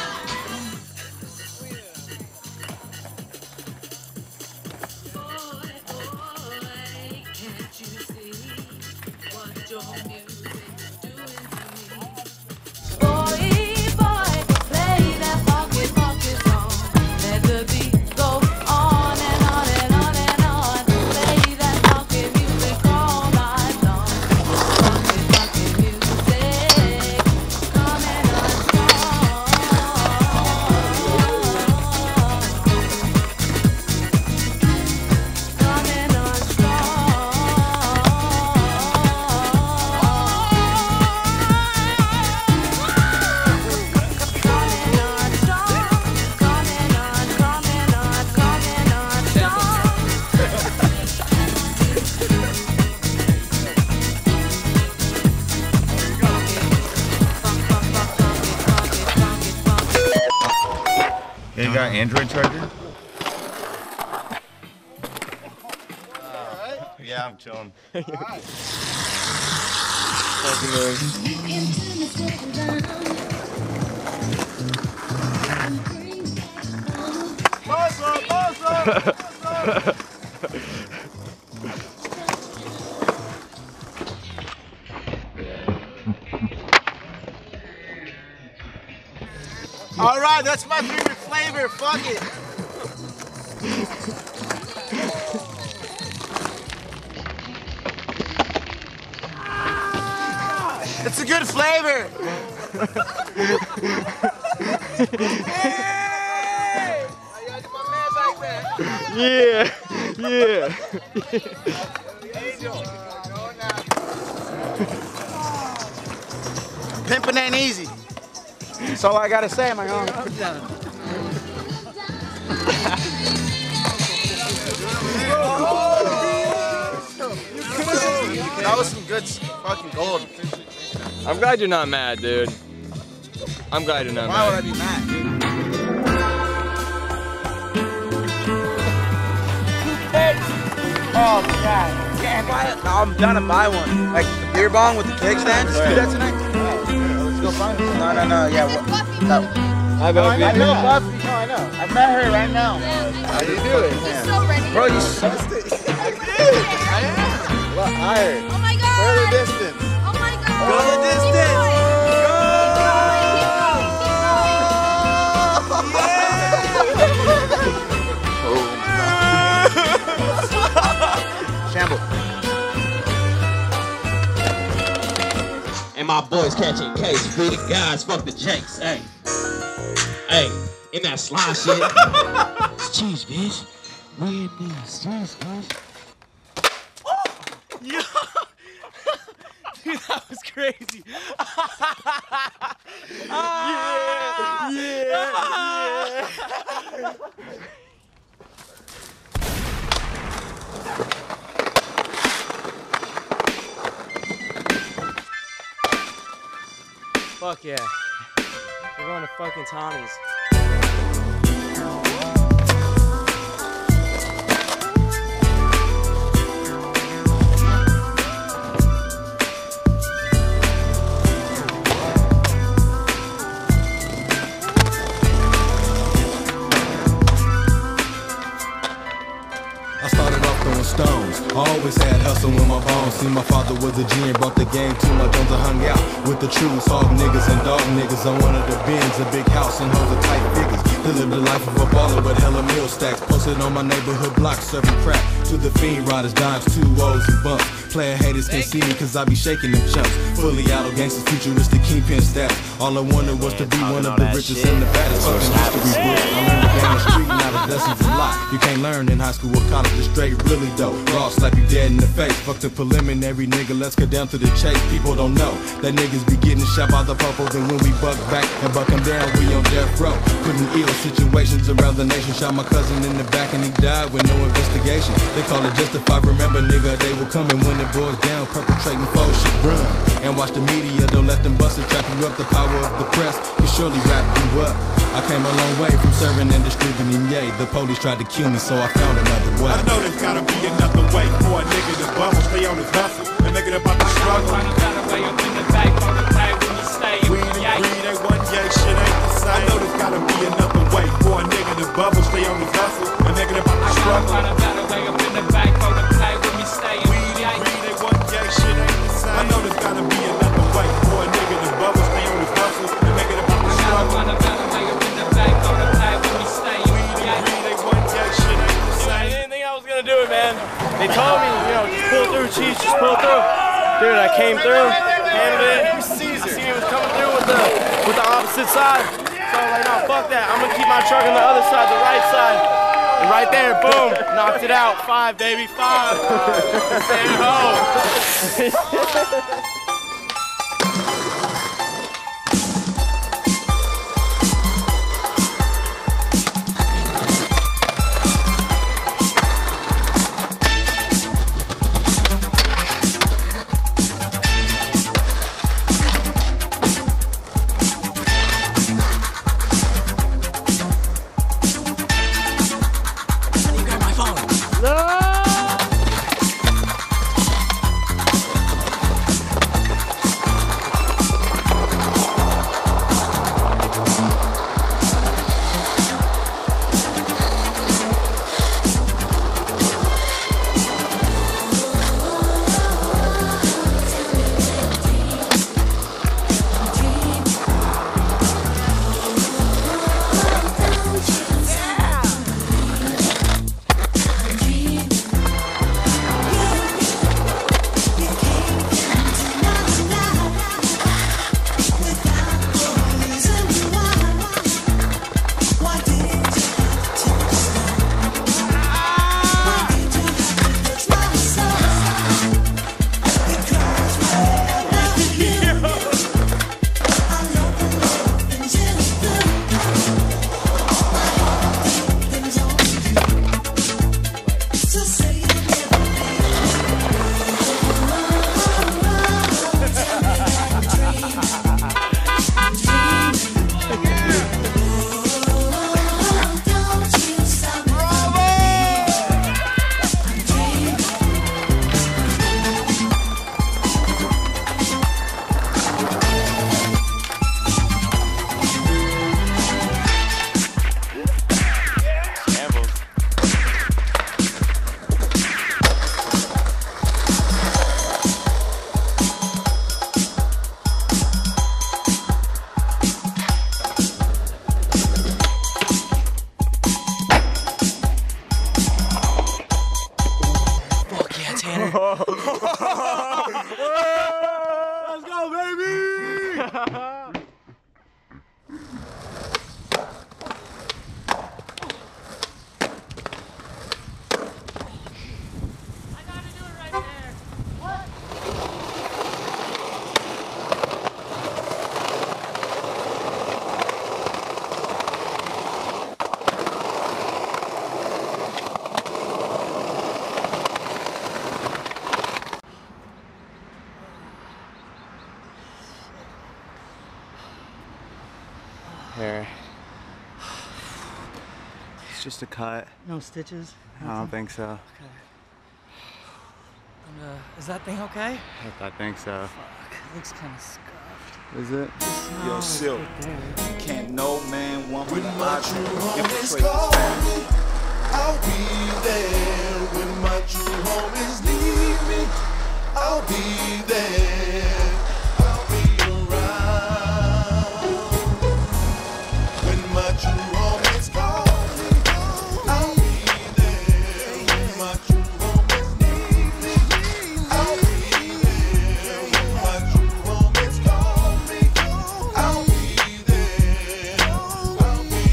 You got Android charger? Uh, yeah, I'm chilling. All right, that's my favorite flavor. Fuck it. It's a good flavor. Hey! Yeah, yeah. Pimping ain't easy. That's all I gotta say, my homie. was some good fucking gold. I'm glad you're not mad, dude. I'm glad you're not Why mad. would I be mad, dude? Oh god. Yeah, buy it. No, I'm gonna buy one. Like the beer bong with the kickstand. Just do that tonight. Let's go find it. No, no, no. Yeah. What? No. I know, I know Buffy. No, I know. I met her right now. How do you do it? You're so ready. Bro, you so I did. I am. Well, higher. Oh my god. Further distance. Oh my god. Go the distance. Shambled. And my boys catching case. Free the guys, fuck the jakes. Hey. Hey, in that slime shit. It's cheese, bitch. Red means cheese, bitch. Yo! Dude, that was crazy. yeah, yeah, yeah. Fuck yeah. We're going to fucking Tommy's. I started off throwing stones. I always had hustle in my bones. See, my father was a G and brought the game to my jones. I hung out with the true hog niggas and dog niggas. I wanted the Benz, a big house, and hoes of tight figures. To live the life of a baller with hella meal stacks. Posted on my neighborhood block, serving crack to the fiend riders, dimes, two O's and bumps. Player haters can't see me cause I be shaking them chumps. Fully out of gangsters, futuristic kingpin stats. All I wanted was to be one of the richest and the baddest. Fucking history books. I learned the game on the street, now the lessons a lot. You can't learn in high school or college, just straight really dope. Raw slap you dead in the face. Fuck the preliminary nigga, let's get down to the chase. People don't know that niggas be getting shot by the popo. Then when we buck back and buck them down, we on death row. Putting ill situations around the nation. Shot my cousin in the back and he died with no investigation. They call it justified. Remember, nigga, they will come and when it boils down, perpetrating faux shit, run. And watch the media, don't let them bust it, trap you up. The power of the press can surely wrap you up. I came a long way from serving and distributing, yay. The police tried to kill me, so I found another way. I know there's gotta be another way for a nigga to bubble, stay on his hustle, and make it about the struggle. Find a better way up in the back, on the back when you stay. Weed and greed ain't one yay, shit ain't the same. I know there's gotta be another way for a nigga to bubble, stay on his hustle, and make it about the struggle. Find a better way up in the back, on the back when you stay. Weed and greed ain't one yay, shit ain't the same. I know there's gotta be another way for a nigga to bubble, stay on his hustle, and make it about the struggle. Find a better way up in the back, on the back when you stay. Weed and greed ain't one yay, shit ain't the same. I didn't think I was gonna do it, man. They told me, you know, just pull through, Chiefs, just pull through. Dude, I came through, handled it. I seen he was coming through with the with the opposite side. So I was like, no, fuck that. I'm gonna keep my truck on the other side, the right side. And right there, boom, knocked it out. Five, baby, five. Stay at home. Let's go, baby! Here. It's just a cut. No stitches? I don't think so. Okay. And, uh, is that thing okay? I think so. Fuck, it looks kind of scuffed. Is it? No, Yo, it's Silk. good there. Can't no man want When with my my true true homies call me, I'll be there. When my true homies need me, I'll be there. I'll be around. When my true homies call me, I'll be there. When my true homies need me, I'll be there. When my true homies call me, I'll be there. I'll be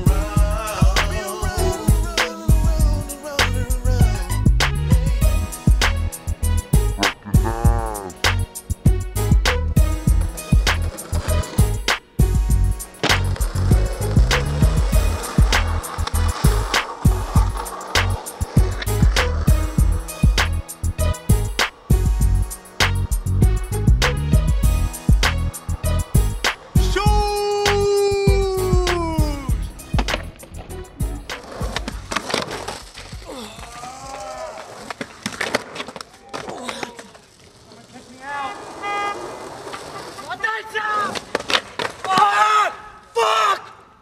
What the hell? Ah! Fuck!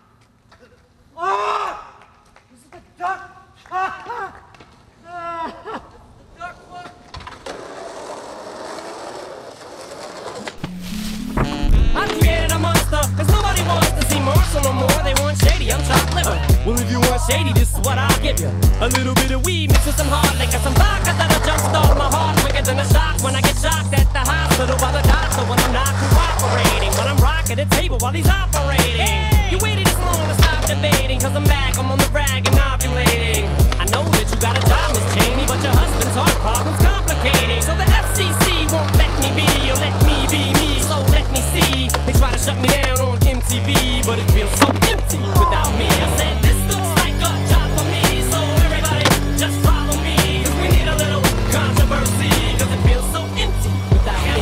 Ah! This is the duck. Ah! Ah! The duck fuck. I created a monster, cause nobody wants to see Marshall no more. They want shady, I'm chopped liver. Well, if you want shady, this is what I'll give you. A little bit of weed mixed with some hard liquor, some vodka that'll jumpstart my heart quicker than a shock when I get shocked at the hospital by the doctor when I'm not cooperating. When I'm rocking the table while he's operating. Hey! You waited this long to stop debating, cause I'm back, I'm on the rag and ovulating. I know that you got a job, Miss Cheney, but your husband's heart problem's complicating. So the F C C won't let me be, or let me be me, so let me see. They try to shut me down on M T V, but it feels so empty without me. I said this looks like a job for me, so everybody just follow me, cause we need a little controversy, cause it feels so empty without me.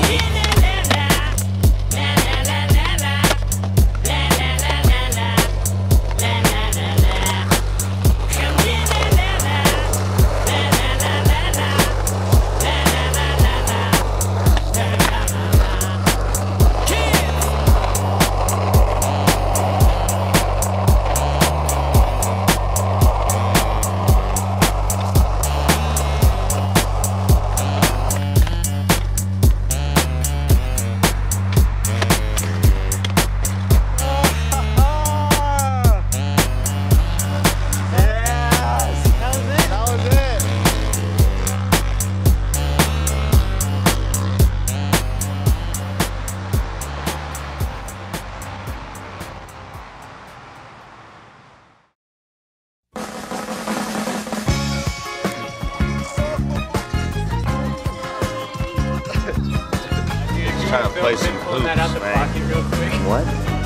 Trying to play some hoops, man. What?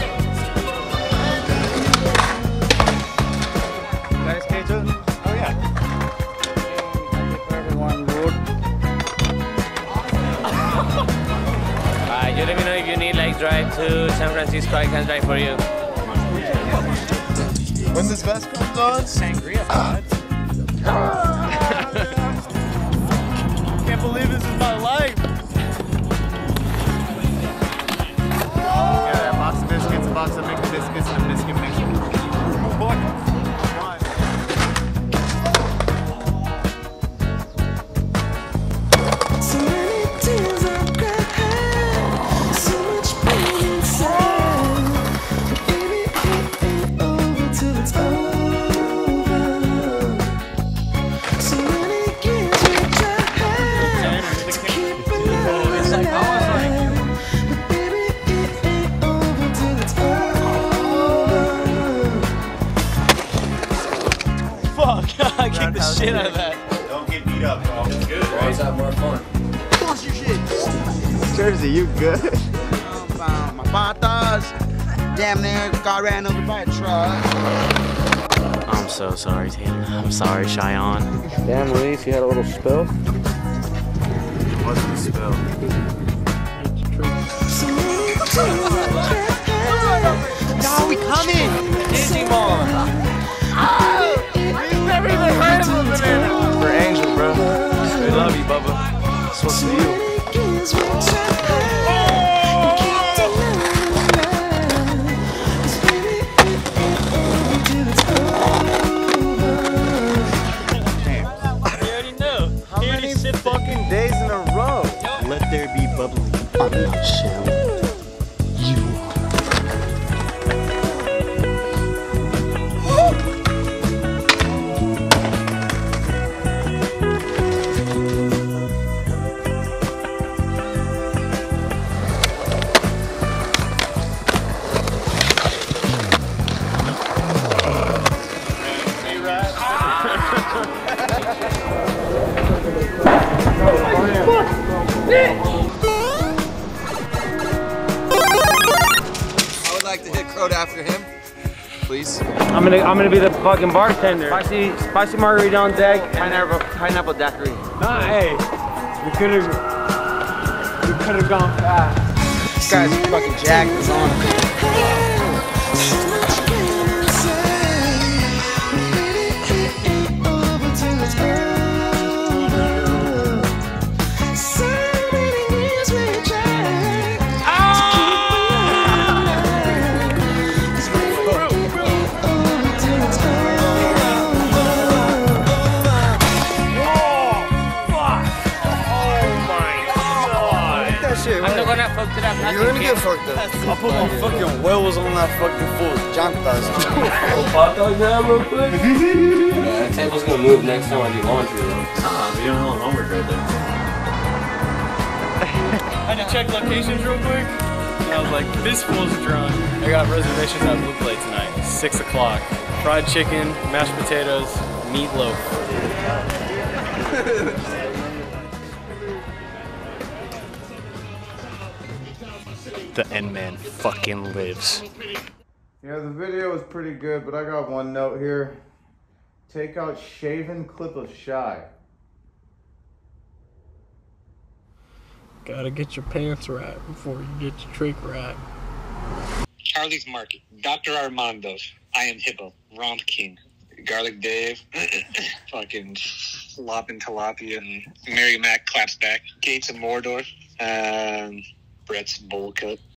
Guys, K two? Oh, yeah. For everyone, road. Alright, you let me know if you need like drive to San Francisco, I can drive for you. When this vest comes on? Sangria, Can't believe this is my life. Yeah, a box of biscuits, a box of mixed biscuits, and a biscuit mixture. Boy. So many tears I've cried, so much pain inside. But baby, it ain't over till it's over. shit out of that. Don't get beat up, bro. It's good, right? Let's have more fun. Boss your shit. Jersey, you good? My patas. Damn near got ran over by a truck. I'm so sorry, Taylor. I'm sorry, Cheyenne. Damn, Reese, you had a little spill? It wasn't a spill. No, we coming! Digimon! Oh! I've never even heard of a banana! For Angel, bro. We love you, Bubba. This one's for you. Fucking days in a row. Let there be bubbly. I'm not shambled. You I would like to hit Crowd after him, please. I'm gonna, I'm gonna be the fucking bartender. Spicy, spicy margarita on deck. Pineapple, pineapple daiquiri. Nah, hey, we could have, we could have gone fast. This guy's fucking jacked. He's on. I'm not gonna fuck it up. You're gonna get fucked up. I'll put my fucking wheels on that fucking fool. Jantas. Hot dog down real quick. Yeah, that table's gonna move next time I do laundry though. Nah, we don't know homework right there. I had to check locations real quick. And I was like, this fool's drunk. I got reservations at Blue Plate tonight, six o'clock. Fried chicken, mashed potatoes, meatloaf. The N-Man fucking lives. Yeah, the video was pretty good, but I got one note here. Take out shaven clip of Shy. Gotta get your pants right before you get your trick right. Charlie's Market, Doctor Armando's, I Am Hippo, Romp King, Garlic Dave, fucking Loppin' Tilapia, and Mary Mac Claps Back, Gates of Mordor, um, Brett's Bowl Cut.